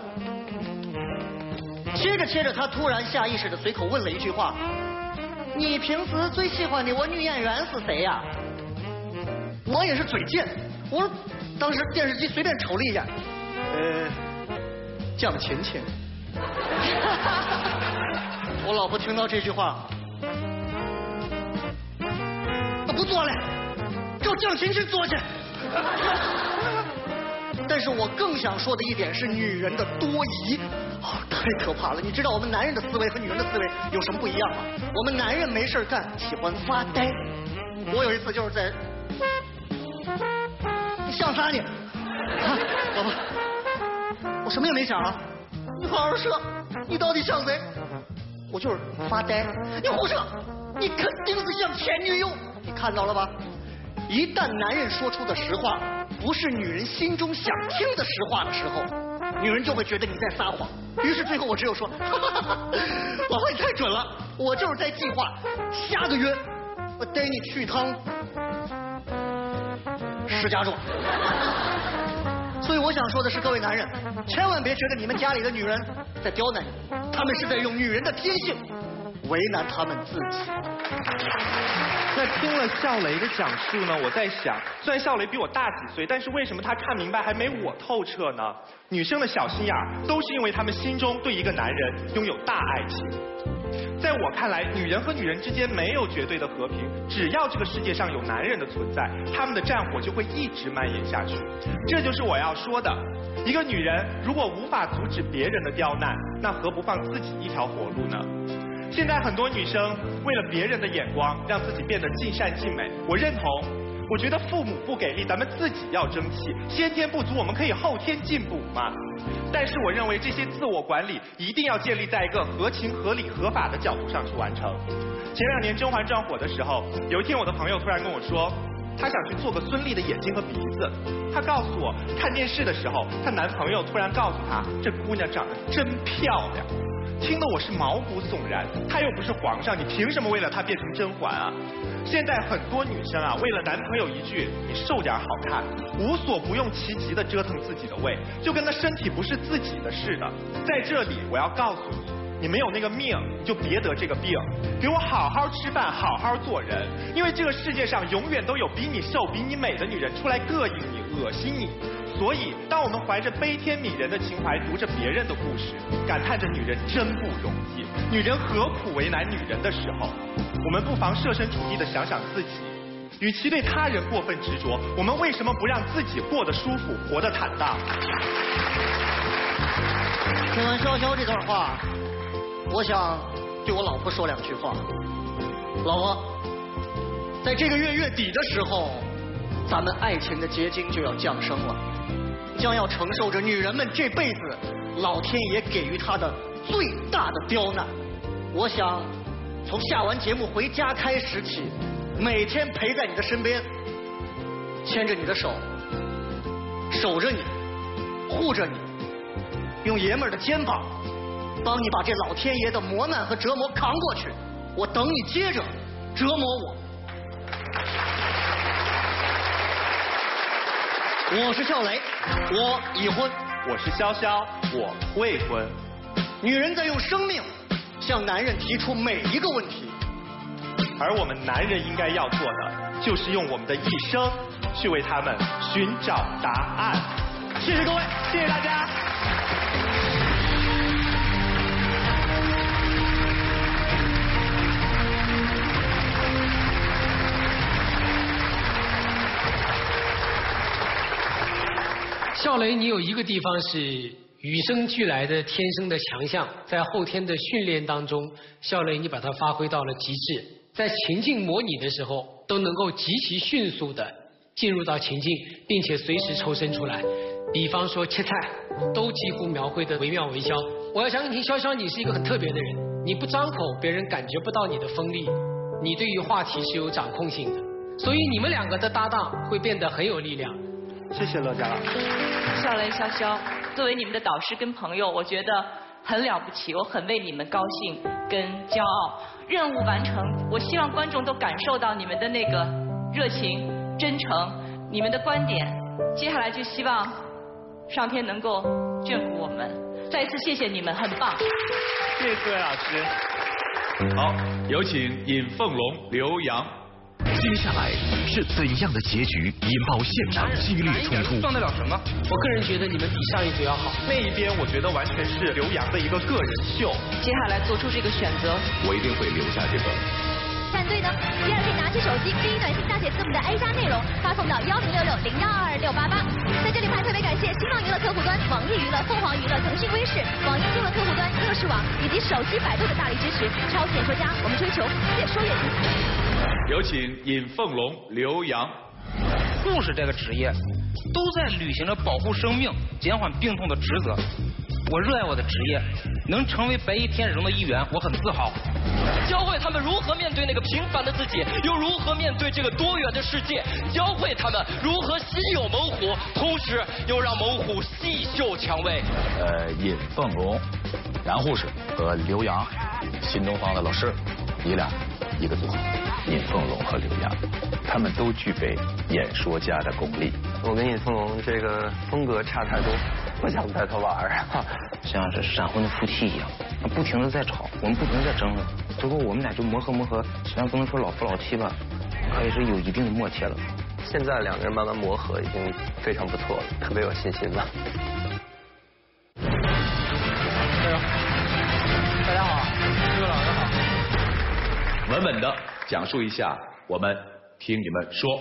切着切着，她突然下意识的随口问了一句话：“你平时最喜欢的我女演员是谁呀？”我也是嘴贱，我说当时电视机随便瞅了一眼，呃，蒋勤勤。我老婆听到这句话，不做了，给我蒋勤勤做去。但是我更想说的一点是女人的多疑，啊，太可怕了！你知道我们男人的思维和女人的思维有什么不一样吗？我们男人没事干喜欢发呆。我有一次就是在，你想啥你？啊，老婆，我什么也没想啊。你好好说，你到底想谁？我就是发呆。你胡说，你肯定是想前女友。你看到了吧？一旦男人说出的实话不是女人心中想听的实话的时候，女人就会觉得你在撒谎。于是最后我只有说，哈哈哈，老婆你太准了，我就是在计划下个月我带你去一趟石家庄。所以我想说的是，各位男人，千万别觉得你们家里的女人在刁难你，他们是在用女人的天性为难他们自己。 那听了笑雷的讲述呢，我在想，虽然笑雷比我大几岁，但是为什么他看明白还没我透彻呢？女生的小心眼儿，都是因为她们心中对一个男人拥有大爱情。在我看来，女人和女人之间没有绝对的和平，只要这个世界上有男人的存在，他们的战火就会一直蔓延下去。这就是我要说的，一个女人如果无法阻止别人的刁难，那何不放自己一条活路呢？现在很多女生为了别人的眼光，让自己变得尽善尽美。我认同，我觉得父母不给力，咱们自己要争气。先天不足，我们可以后天进补嘛。但是我认为这些自我管理一定要建立在一个合情合理合法的角度上去完成。前两年《甄嬛传》火的时候，有一天我的朋友突然跟我说，她想去做个孙俪的眼睛和鼻子。她告诉我，看电视的时候，她男朋友突然告诉她，这姑娘长得真漂亮。听得我是毛骨悚然，她又不是皇上，你凭什么为了她变成甄嬛啊？现在很多女生啊，为了男朋友一句你瘦点好看，无所不用其极的折腾自己的胃，就跟那身体不是自己的似的。在这里我要告诉你，你没有那个命，你就别得这个病。给我好好吃饭，好好做人，因为这个世界上永远都有比你瘦比你美的女人出来膈应你恶心你。所以当我们怀着悲天悯人的情怀读着别人的故事，感叹着女人真不容易，女人何苦为难女人的时候，我们不妨设身处地的想想自己，与其对他人过分执着，我们为什么不让自己过得舒服，活得坦荡？ 听完潇潇这段话，我想对我老婆说两句话。老婆，在这个月月底的时候，咱们爱情的结晶就要降生了，将要承受着女人们这辈子老天爷给予她的最大的刁难。我想从下完节目回家开始起，每天陪在你的身边，牵着你的手，守着你，护着你，用爷们儿的肩膀帮你把这老天爷的磨难和折磨扛过去。我等你接着折磨我。我是笑雷，我已婚。 我是潇潇，我未婚。 女人在用生命向男人提出每一个问题， 而我们男人应该要做的，就是用我们的一生去为他们寻找答案。谢谢各位，谢谢大家。 笑雷，你有一个地方是与生俱来的天生的强项，在后天的训练当中，笑雷你把它发挥到了极致，在情境模拟的时候都能够极其迅速的进入到情境，并且随时抽身出来。比方说切菜，都几乎描绘的惟妙惟肖。我要想请潇潇，你是一个很特别的人，你不张口，别人感觉不到你的锋利； 你对于话题是有掌控性的，所以你们两个的搭档会变得很有力量。 谢谢乐嘉老师。 笑雷潇潇，作为你们的导师跟朋友，我觉得很了不起，我很为你们高兴跟骄傲。任务完成，我希望观众都感受到你们的那个热情、真诚，你们的观点。接下来就希望上天能够眷顾我们。再一次谢谢你们，很棒。 谢谢各位老师。好，有请尹凤龙、刘洋。 接下来是怎样的结局引爆现场激烈冲突？ 算得了什么？我个人觉得你们比上一组要好。 那一边我觉得完全是刘洋的一个个人秀。 接下来做出这个选择， 我一定会留下这个。 战队呢，第二可以拿起手机，第一短信大写字母的 A 加内容发送到幺零六六零幺二二六八八。在这里还特别感谢新浪娱乐客户端、网易娱乐、凤凰娱乐、腾讯微视、网易新闻客户端、乐视网以及手机百度的大力支持。超级演说家，我们追求越说越精彩。 有请尹凤龙、刘洋。 护士这个职业都在履行着保护生命、减缓病痛的职责。我热爱我的职业，能成为白衣天使中的一员，我很自豪。 教会他们如何面对那个平凡的自己，又如何面对这个多元的世界；教会他们如何心有猛虎，同时又让猛虎细嗅蔷薇。 呃，尹凤龙、杨护士和刘洋，新东方的老师，你俩一个组合。尹凤龙和刘洋，他们都具备演说家的功力。 我跟尹凤龙这个风格差太多，不想带他玩啊， 像是闪婚的夫妻一样，不停的在吵，我们不停的在争论，最后我们俩就磨合磨合，虽然不能说老夫老妻吧，可以是有一定的默契了。 现在两个人慢慢磨合，已经非常不错了，特别有信心了。 大家好，各位老师好。 稳稳的讲述一下，我们听你们说。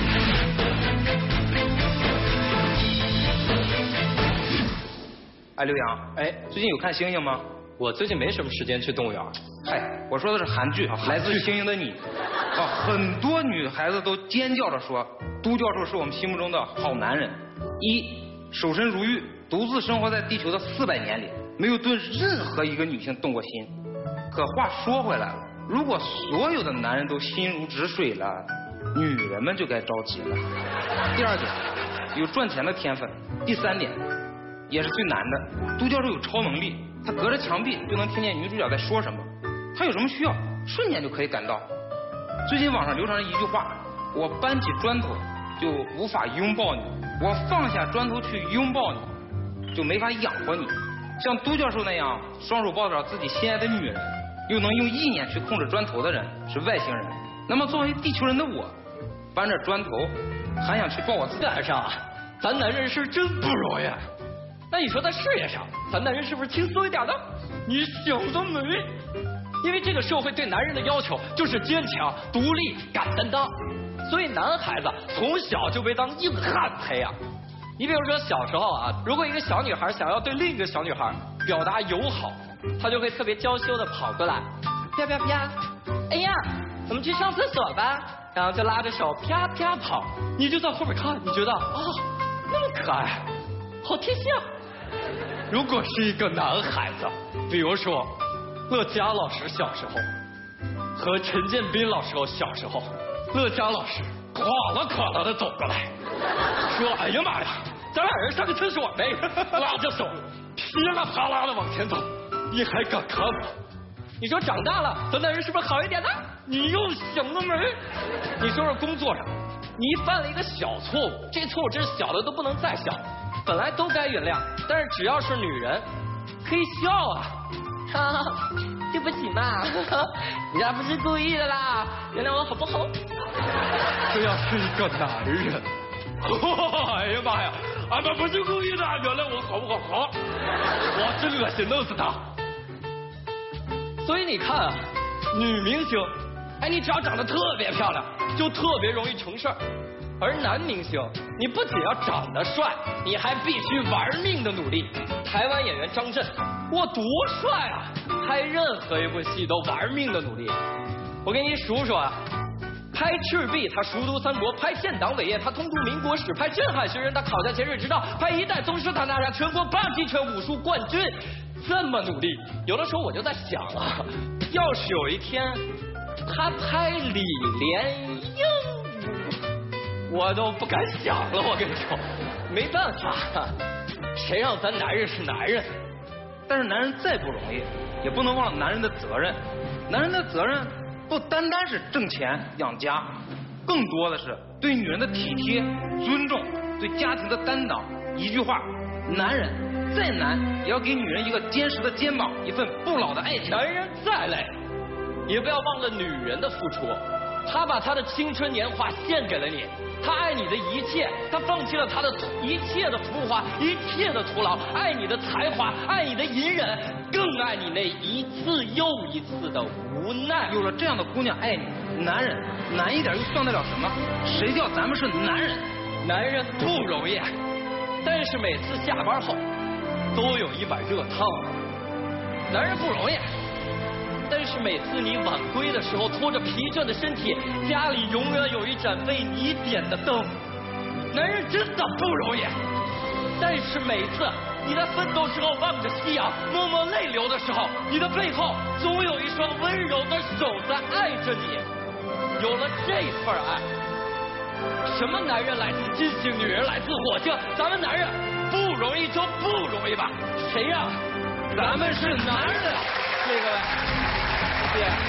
哎，刘洋，哎，最近有看星星吗？ 我最近没什么时间去动物园。 嗨，我说的是韩剧《来自星星的你》啊，很多女孩子都尖叫着说，都教授是我们心目中的好男人。一，守身如玉，独自生活在地球的四百年里，没有对任何一个女性动过心。可话说回来了，如果所有的男人都心如止水了，女人们就该着急了。第二点，有赚钱的天分。第三点，也是最难的，都教授有超能力，他隔着墙壁就能听见女主角在说什么，他有什么需要，瞬间就可以赶到。最近网上流传着一句话，我搬起砖头就无法拥抱你，我放下砖头去拥抱你，就没法养活你。像都教授那样双手抱着自己心爱的女人，又能用意念去控制砖头的人是外星人。那么作为地球人的我，搬着砖头还想去抱我自己。 赶上，咱男人是真不容易。那你说在事业上，咱男人是不是轻松一点呢？你想得美！因为这个社会对男人的要求就是坚强、独立、敢担当，所以男孩子从小就被当硬汉培养。你比如说小时候啊，如果一个小女孩想要对另一个小女孩表达友好，她就会特别娇羞的跑过来，啪啪啪，哎呀，我们去上厕所吧，然后就拉着手啪啪跑，你就在后面看，你觉得啊、哦，那么可爱，好贴心啊。如果是一个男孩子，比如说乐嘉老师小时候和陈建斌老师小时候，乐嘉老师垮了垮了的走过来，说：“哎呀妈呀，咱俩人上个厕所呗！”拉着手噼里啪啦的往前走，你还敢看吗？你说长大了，咱男人是不是好一点呢？你又想得美！你说说工作上，你犯了一个小错误，这错误真是小的都不能再小，本来都该原谅，但是只要是女人，可以笑啊！哈，对不起嘛，人家不是故意的啦，原谅我好不好？这要是一个男人，哎呀妈呀，俺们不是故意的，原谅我好不好？好，我真恶心，弄死他！所以你看啊，女明星，哎，你只要长得特别漂亮，就特别容易成事儿。而男明星，你不仅要长得帅，你还必须玩命的努力。台湾演员张震，哇，多帅啊！拍任何一部戏都玩命的努力。我给你数数啊，拍赤壁他熟读三国，拍建党伟业他通读民国史，拍震撼学人他考下前日之道，拍一代宗师他拿下全国八极拳武术冠军。这么努力，有的时候我就在想啊，要是有一天他拍李莲英，我都不敢想了。我跟你说，没办法，谁让咱男人是男人？ 但是男人再不容易，也不能忘了男人的责任。男人的责任不单单是挣钱养家，更多的是对女人的体贴、尊重，对家庭的担当。一句话，男人再难也要给女人一个坚实的肩膀，一份不老的爱情。 男人再累，也不要忘了女人的付出。她把她的青春年华献给了你，她爱你的一切，她放弃了她的一切的浮华，一切的徒劳，爱你的才华，爱你的隐忍，更爱你那一次又一次的无奈。 有了这样的姑娘爱你，男人难一点又算得了什么？谁叫咱们是男人？ 男人不容易，但是每次下班后都有一碗热汤。男人不容易，但是每次你晚归的时候，拖着疲倦的身体，家里永远有一盏为你点的灯。男人真的不容易，但是每次你在奋斗时候望着夕阳，默默泪流的时候，你的背后总有一双温柔的手在爱着你。有了这份爱，什么男人来自金星，女人来自火星，咱们男人不容易就不容易吧？谁让咱们是男人？谢谢各位。谢谢。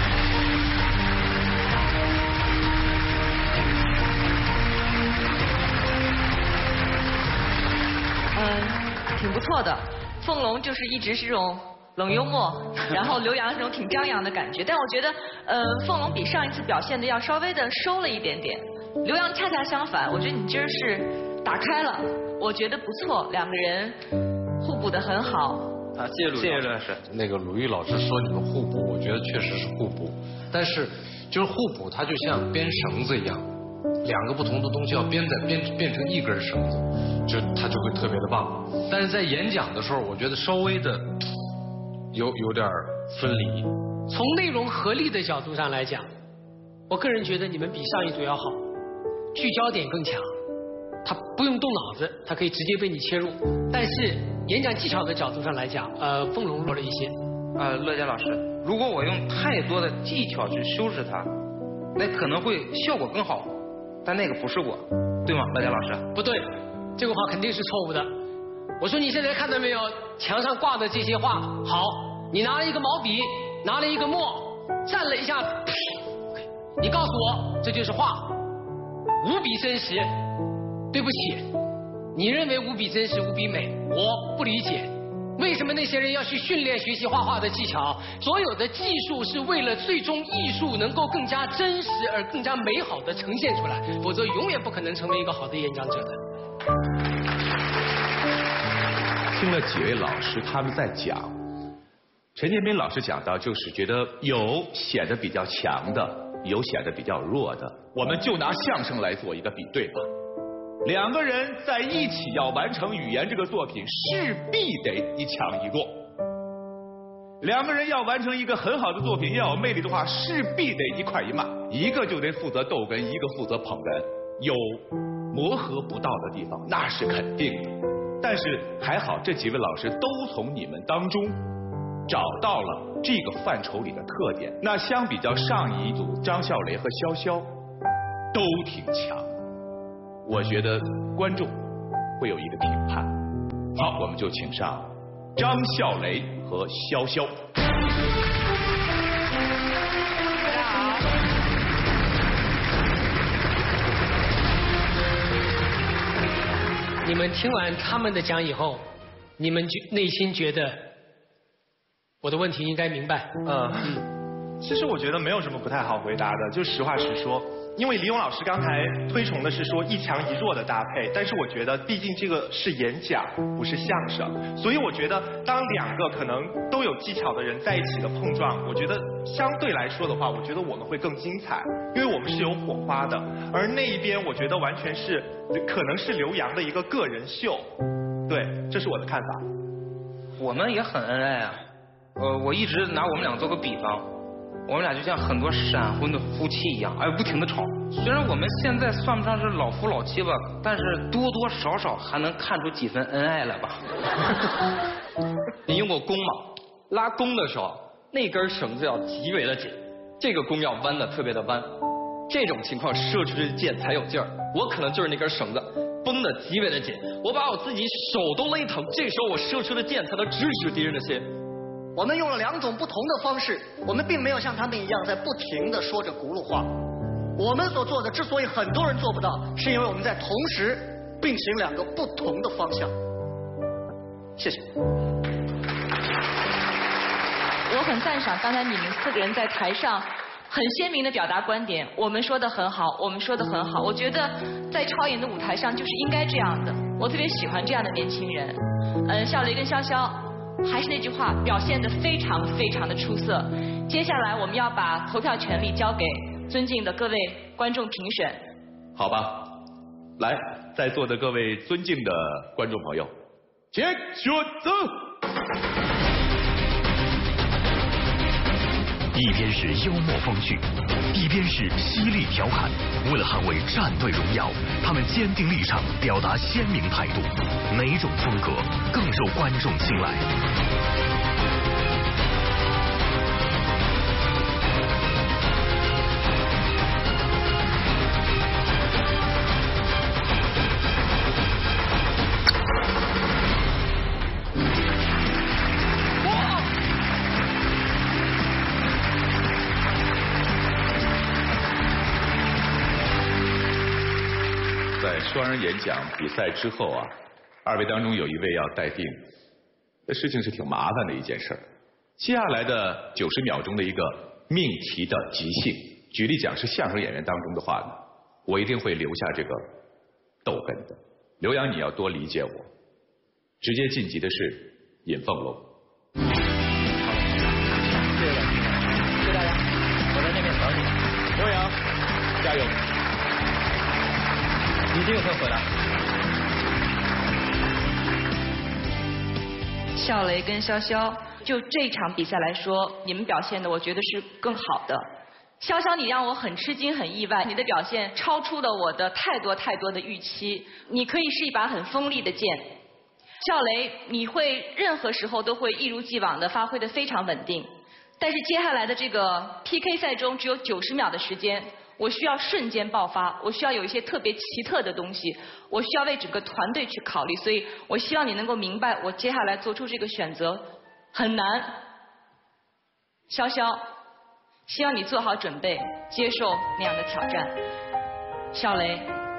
嗯，挺不错的。凤龙就是一直是这种冷幽默，然后刘洋是这种挺张扬的感觉。但我觉得，呃，凤龙比上一次表现的要稍微的收了一点点。刘洋恰恰相反，我觉得你今儿是打开了，我觉得不错，两个人互补的很好。 啊，谢谢鲁，谢谢老师。那个鲁豫老师说你们互补，我觉得确实是互补，但是就是互补，它就像编绳子一样，两个不同的东西要编在编变成一根绳子，就它就会特别的棒。但是在演讲的时候，我觉得稍微的有有点分离。 从内容合力的角度上来讲，我个人觉得你们比上一组要好，聚焦点更强，他不用动脑子，他可以直接被你切入。但是演讲技巧的角度上来讲，呃，凤龙弱了一些。 呃，乐嘉老师，如果我用太多的技巧去修饰它，那可能会效果更好，但那个不是我，对吗，乐嘉老师？ 不对，这个话肯定是错误的。我说你现在看到没有，墙上挂的这些画，好，你拿了一个毛笔，拿了一个墨，蘸了一下，你告诉我这就是画，无比真实。对不起，你认为无比真实无比美，我不理解为什么那些人要去训练学习画画的技巧。所有的技术是为了最终艺术能够更加真实而更加美好的呈现出来，否则永远不可能成为一个好的演讲者的。 听了几位老师他们在讲，陈建斌老师讲到，就是觉得有显得比较强的，有显得比较弱的。我们就拿相声来做一个比对吧。两个人在一起要完成语言这个作品，势必得一强一弱。两个人要完成一个很好的作品，要有魅力的话，势必得一快一慢，一个就得负责逗哏，一个负责捧哏，有磨合不到的地方，那是肯定的。但是还好，这几位老师都从你们当中找到了这个范畴里的特点。那相比较上一组张笑雷和潇潇，都挺强。我觉得观众会有一个评判。好，我们就请上张笑雷和潇潇。 大家好。 你们听完他们的讲以后，你们就内心觉得我的问题应该明白。 嗯，其实我觉得没有什么不太好回答的，就实话实说。因为李勇老师刚才推崇的是说一强一弱的搭配，但是我觉得毕竟这个是演讲，不是相声，所以我觉得当两个可能都有技巧的人在一起的碰撞，我觉得相对来说的话，我觉得我们会更精彩，因为我们是有火花的，而那一边我觉得完全是可能是刘洋的一个个人秀，对，这是我的看法。 我们也很恩爱啊，呃，我一直拿我们俩做个比方。我们俩就像很多闪婚的夫妻一样，哎，不停的吵。虽然我们现在算不上是老夫老妻吧，但是多多少少还能看出几分恩爱来吧。 你用过弓吗？拉弓的时候，那根绳子要极为的紧， 这个弓要弯的特别的弯，这种情况射出去的箭才有劲儿。我可能就是那根绳子绷得极为的紧，我把我自己手都勒疼，这时候我射出的箭才能直指敌人的心。 我们用了两种不同的方式，我们并没有像他们一样在不停地说着轱辘话。我们所做的之所以很多人做不到，是因为我们在同时并行两个不同的方向。谢谢。 我很赞赏刚才你们四个人在台上很鲜明的表达观点，我们说的很好，我们说的很好。我觉得在超演的舞台上就是应该这样的，我特别喜欢这样的年轻人。嗯，笑雷跟潇潇，还是那句话，表现得非常非常的出色。接下来我们要把投票权利交给尊敬的各位观众评审。 好吧，来，在座的各位尊敬的观众朋友，请选择。 一边是幽默风趣，一边是犀利调侃。为了捍卫战队荣耀，他们坚定立场，表达鲜明态度。哪种风格更受观众青睐？ 双人演讲比赛之后啊，二位当中有一位要待定，这事情是挺麻烦的一件事儿。接下来的九十秒钟的一个命题的即兴，举例讲是相声演员当中的话呢，我一定会留下这个逗哏的。刘洋，你要多理解我。直接晋级的是尹凤龙。 谢谢大家，谢谢大家，我在那边等你。刘洋，加油！你这个会回来。 笑雷跟潇潇，就这场比赛来说，你们表现的我觉得是更好的。潇潇，你让我很吃惊、很意外，你的表现超出了我的太多太多的预期。你可以是一把很锋利的剑。笑雷，你会任何时候都会一如既往的发挥的非常稳定。但是接下来的这个 P K 赛中只有九十秒的时间。我需要瞬间爆发，我需要有一些特别奇特的东西，我需要为整个团队去考虑，所以我希望你能够明白，我接下来做出这个选择很难。潇潇，希望你做好准备，接受那样的挑战。笑雷，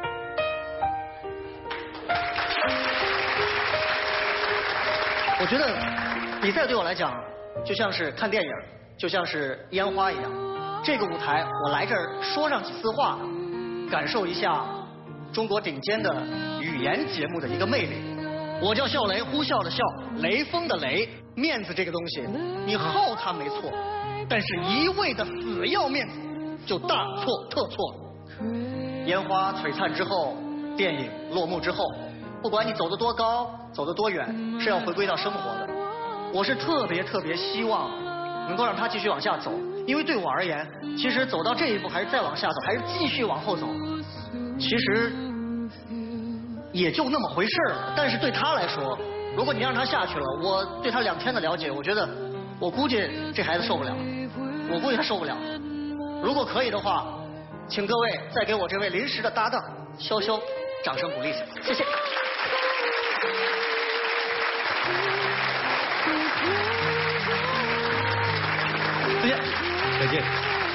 我觉得比赛对我来讲就像是看电影，就像是烟花一样。这个舞台，我来这儿说上几次话，感受一下中国顶尖的语言节目的一个魅力。我叫笑雷，呼啸的啸，雷锋的雷，面子这个东西，你好它没错，但是一味的死要面子，就大错特错了。烟花璀璨之后，电影落幕之后，不管你走得多高，走得多远，是要回归到生活的。我是特别特别希望能够让它继续往下走。因为对我而言，其实走到这一步还是再往下走，还是继续往后走，其实也就那么回事儿。但是对他来说，如果你让他下去了，我对他两天的了解，我觉得我估计这孩子受不了，我估计他受不了。如果可以的话，请各位再给我这位临时的搭档潇潇掌声鼓励一下，谢谢。再见。 再见。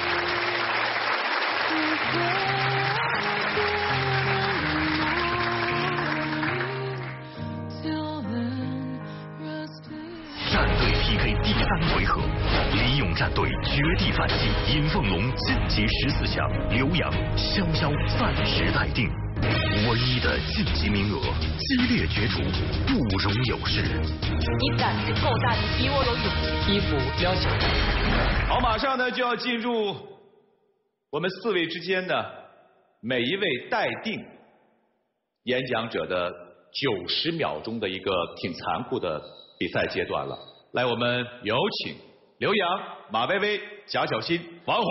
战队 P K 第三回合，李勇战队绝地反击，尹凤龙晋级十四强，刘洋、潇潇暂时待定。唯一的晋级名额，激烈角逐，不容有失。 你胆子够大，你比我有勇气。 衣服撩起来。 好，马上呢就要进入我们四位之间的每一位待定演讲者的九十秒钟的一个挺残酷的比赛阶段了。来，我们有请刘洋、马薇薇、贾小新、王红。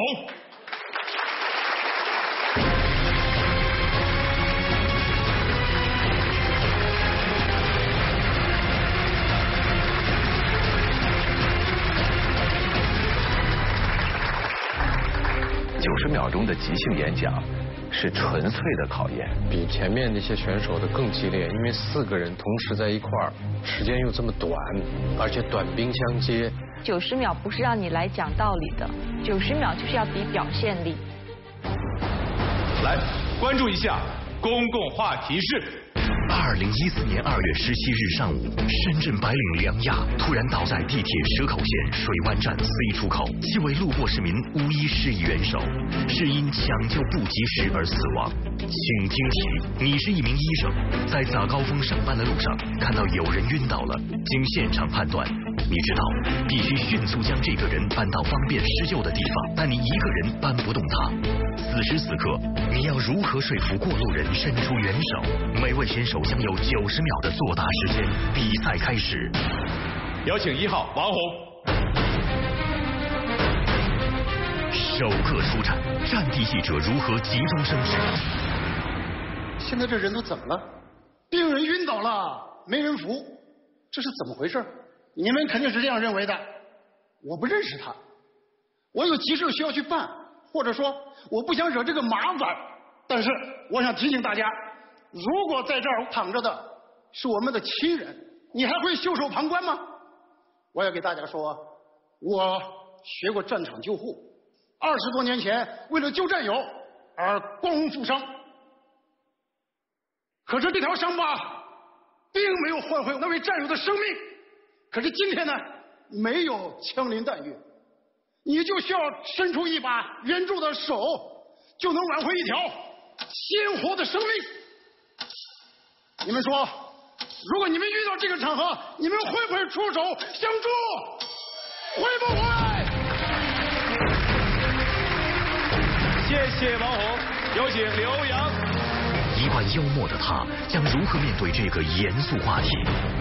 十秒钟的即兴演讲是纯粹的考验， 比前面那些选手的更激烈，因为四个人同时在一块儿，时间又这么短，而且短兵相接。 九十秒不是让你来讲道理的，九十秒就是要比表现力。 来，关注一下公共话题室。 二零一四年二月十七日上午，深圳白领梁亚突然倒在地铁蛇口线水湾站 C 出口，其为路过市民无一施以援手，是因抢救不及时而死亡。请听题：你是一名医生，在早高峰上班的路上看到有人晕倒了，经现场判断，你知道必须迅速将这个人搬到方便施救的地方，但你一个人搬不动他。此时此刻，你要如何说服过路人伸出援手？每位选手将有九十秒的作答时间。比赛开始， 有请一号王红。 首个出战，战地记者如何急中生智？ 现在这人都怎么了？病人晕倒了，没人扶，这是怎么回事？你们肯定是这样认为的。我不认识他，我有急事需要去办，或者说我不想惹这个麻烦。但是我想提醒大家，如果在这儿躺着的是我们的亲人，你还会袖手旁观吗？我要给大家说，我学过战场救护，二十多年前为了救战友而光荣负伤，可是这条伤疤并没有换回那位战友的生命。可是今天呢，没有枪林弹雨，你就需要伸出一把援助的手，就能挽回一条鲜活的生命。你们说，如果你们遇到这个场合，你们会不会出手相助？会不会？ 谢谢王红，有请刘洋。 一贯幽默的他，将如何面对这个严肃话题？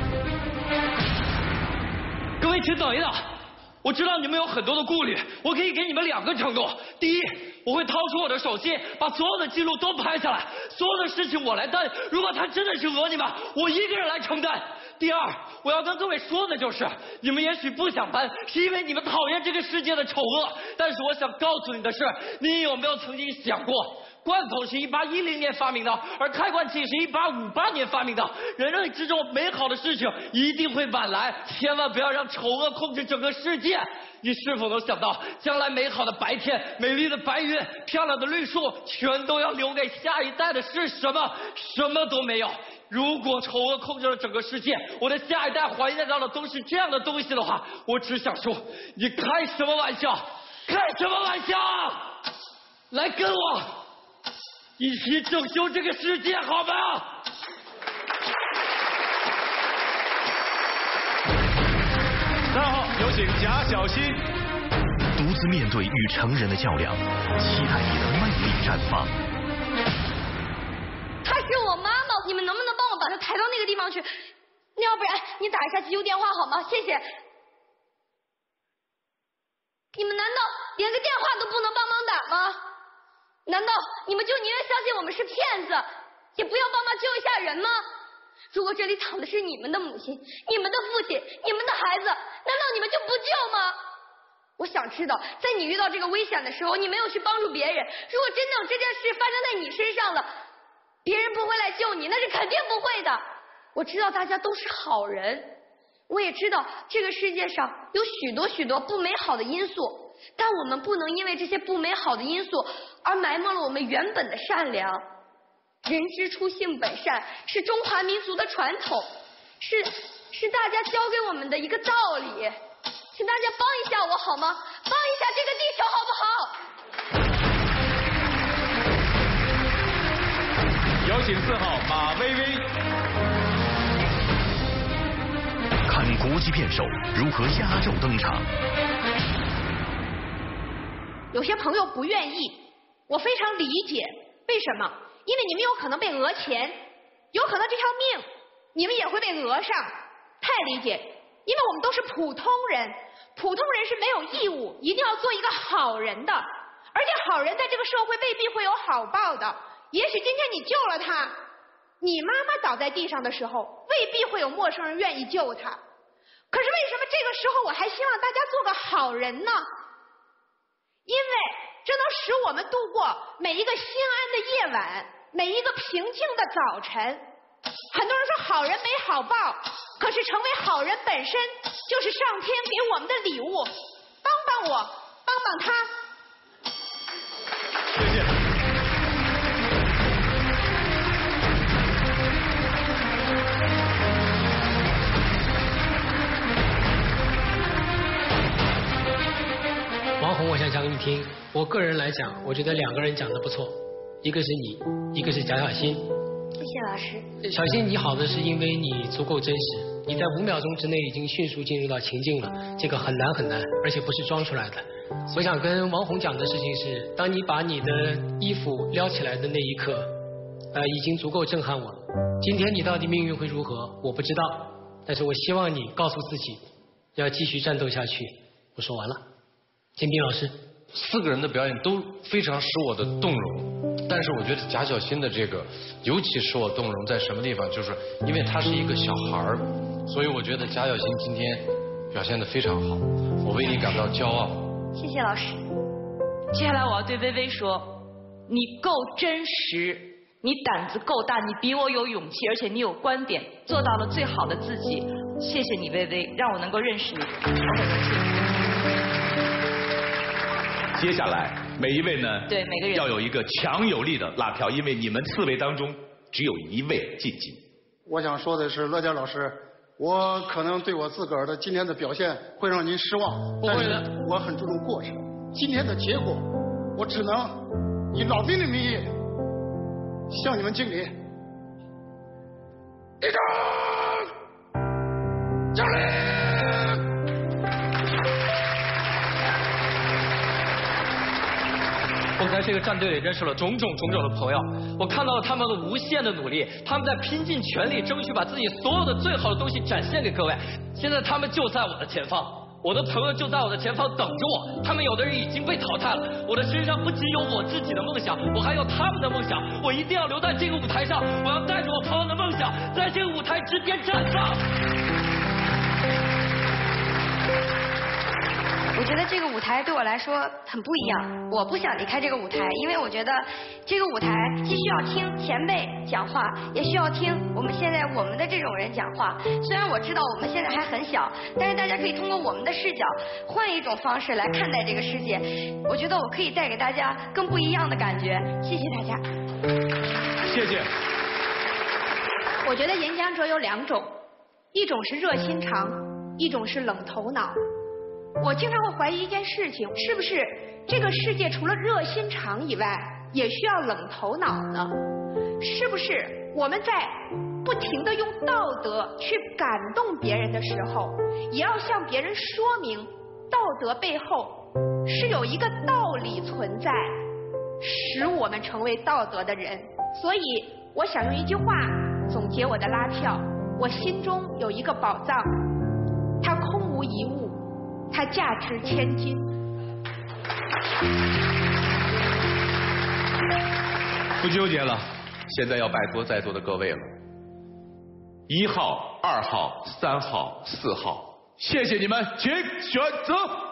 各位，请等一等，我知道你们有很多的顾虑，我可以给你们两个承诺。第一，我会掏出我的手机，把所有的记录都拍下来，所有的事情我来担。如果他真的是讹你们，我一个人来承担。第二，我要跟各位说的就是，你们也许不想搬，是因为你们讨厌这个世界的丑恶。但是我想告诉你的是，你有没有曾经想过，罐头是一八一零年发明的，而开罐器是一八五八年发明的。人类之中美好的事情一定会晚来，千万不要让丑恶控制整个世界。你是否能想到，将来美好的白天、美丽的白云、漂亮的绿树，全都要留给下一代的是什么？什么都没有。如果丑恶控制了整个世界，我的下一代怀念到的都是这样的东西的话，我只想说，你开什么玩笑？开什么玩笑？来跟我一起拯救这个世界，好吗？ 三号，有请贾小新。 独自面对与成人的较量，期待你的魅力绽放。 她是我妈妈，你们能不能帮我把她抬到那个地方去？要不然你打一下急救电话好吗？谢谢。你们难道连个电话都不能帮忙打吗？难道你们就宁愿相信我们是骗子，也不要帮忙救一下人吗？如果这里躺的是你们的母亲、你们的父亲、你们的孩子，难道你们就不救吗？我想知道，在你遇到这个危险的时候，你没有去帮助别人。如果真的有这件事发生在你身上了，别人不会来救你，那是肯定不会的。我知道大家都是好人，我也知道这个世界上有许多许多不美好的因素，但我们不能因为这些不美好的因素而埋没了我们原本的善良。人之初性本善是中华民族的传统，是是大家教给我们的一个道理。请大家帮一下我好吗？帮一下这个地球好不好？有请四号马薇薇。 看国际辩手如何压轴登场。 有些朋友不愿意，我非常理解。为什么？因为你们有可能被讹钱，有可能这条命你们也会被讹上，太理解。因为我们都是普通人，普通人是没有义务一定要做一个好人的，而且好人在这个社会未必会有好报的。也许今天你救了他，你妈妈倒在地上的时候，未必会有陌生人愿意救他。可是为什么这个时候我还希望大家做个好人呢？因为这能使我们度过每一个心安的夜晚，每一个平静的早晨。很多人说好人没好报，可是成为好人本身就是上天给我们的礼物。帮帮我，帮帮他。 谢谢。 王红，我想讲给你听。我个人来讲，我觉得两个人讲的不错，一个是你，一个是贾小新。 谢谢老师。 小新，你好的是因为你足够真实，你在五秒钟之内已经迅速进入到情境了，这个很难很难，而且不是装出来的。我想跟王红讲的事情是，当你把你的衣服撩起来的那一刻，呃，已经足够震撼我了。今天你到底命运会如何，我不知道，但是我希望你告诉自己，要继续战斗下去。我说完了。金斌老师， 四个人的表演都非常使我的动容，但是我觉得贾小新的这个尤其使我动容在什么地方，就是因为他是一个小孩儿，所以我觉得贾小新今天表现得非常好，我为你感到骄傲。 谢谢老师。 接下来我要对薇薇说，你够真实，你胆子够大，你比我有勇气，而且你有观点，做到了最好的自己。谢谢你，薇薇，让我能够认识你，我很荣幸。 接下来每一位呢， 对每个人要有一个强有力的拉票，因为你们四位当中只有一位晋级。 我想说的是，乐嘉老师，我可能对我自个儿的今天的表现会让您失望， 不会的， 但是我很注重过程。今天的结果，我只能以老兵的名义向你们敬礼。立正，敬礼。 我在这个战队里认识了种种种种的朋友，我看到了他们的无限的努力，他们在拼尽全力争取把自己所有的最好的东西展现给各位。现在他们就在我的前方，我的朋友就在我的前方等着我，他们有的人已经被淘汰了。我的身上不仅有我自己的梦想，我还有他们的梦想，我一定要留在这个舞台上，我要带着我朋友的梦想，在这个舞台之巅绽放。 我觉得这个舞台对我来说很不一样，我不想离开这个舞台，因为我觉得这个舞台既需要听前辈讲话，也需要听我们现在我们的这种人讲话。虽然我知道我们现在还很小，但是大家可以通过我们的视角，换一种方式来看待这个世界。我觉得我可以带给大家更不一样的感觉。谢谢大家。 谢谢。 我觉得演讲者有两种，一种是热心肠，一种是冷头脑。我经常会怀疑一件事情，是不是这个世界除了热心肠以外，也需要冷头脑呢？是不是我们在不停地用道德去感动别人的时候，也要向别人说明道德背后是有一个道理存在，使我们成为道德的人。所以我想用一句话总结我的拉票，我心中有一个宝藏，它空无一物，它价值千金。 不纠结了，现在要拜托在座的各位了。一号、二号、三号、四号，谢谢你们，请选择。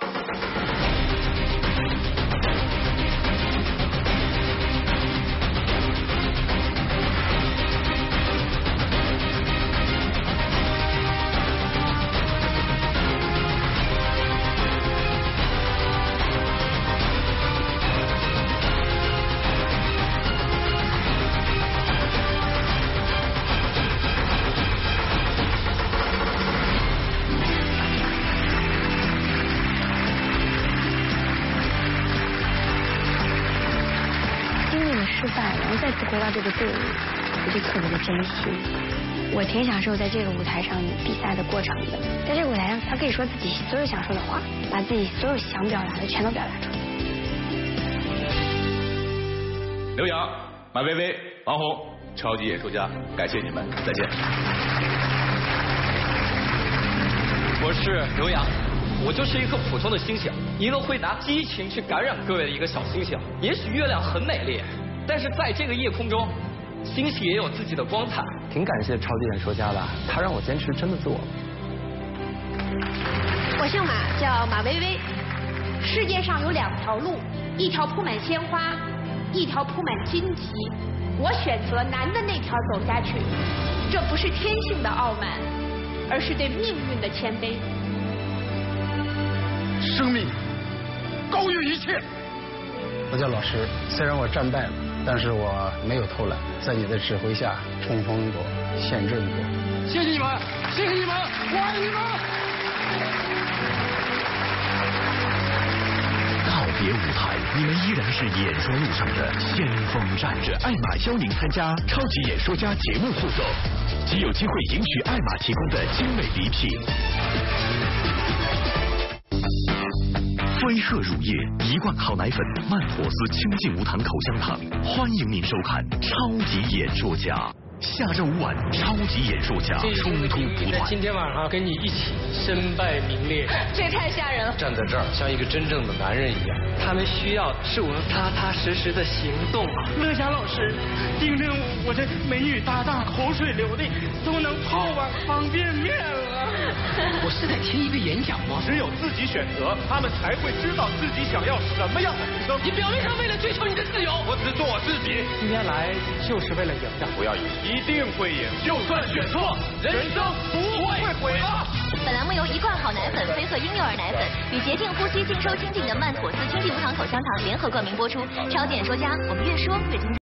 再次回到这个队伍，我就特别的珍惜。我挺享受在这个舞台上比赛的过程的，在这个舞台上，他可以说自己所有想说的话，把自己所有想表达的全都表达出来。 刘洋、马薇薇、王红，超级演说家，感谢你们，再见。 我是刘洋，我就是一颗普通的星星，一个会拿激情去感染各位的一个小星星。也许月亮很美丽，但是在这个夜空中，星星也有自己的光彩。 挺感谢超级演说家的，他让我坚持真的做。 我姓马，叫马薇薇。世界上有两条路， 一条铺满鲜花，一条铺满荆棘。我选择难的那条走下去，这不是天性的傲慢，而是对命运的谦卑。 生命高于一切。 我叫老石，虽然我战败了，但是我没有偷懒，在你的指挥下冲锋过，陷阵过。 谢谢你们，谢谢你们，我爱你们。 告别舞台，你们依然是演说路上的先锋战士。艾玛邀您参加超级演说家节目互动，即有机会赢取艾玛提供的精美礼品。飞鹤乳业一罐好奶粉，曼妥思清净无糖口香糖，欢迎您收看超级演说家。下周五晚，超级演说家冲突不断。 今天晚上跟你一起身败名裂， 这太吓人了。 站在这儿像一个真正的男人一样。 他们需要是我们踏踏实实的行动。乐嘉老师，盯着我这美女搭档口水流的，都能泡碗方便面了。 我是在听一个演讲吗？ 只有自己选择，他们才会知道自己想要什么样的人生。 你表面上为了追求你的自由， 我只做我自己。 今天来就是为了赢的， 不要赢，一定会赢。就算选错，人生不会毁了。 本栏目由一罐好奶粉、飞鹤婴幼儿奶粉与洁净呼吸净收清净的曼妥思清净无糖口香糖联合冠名播出。超级演说家，我们越说越精彩。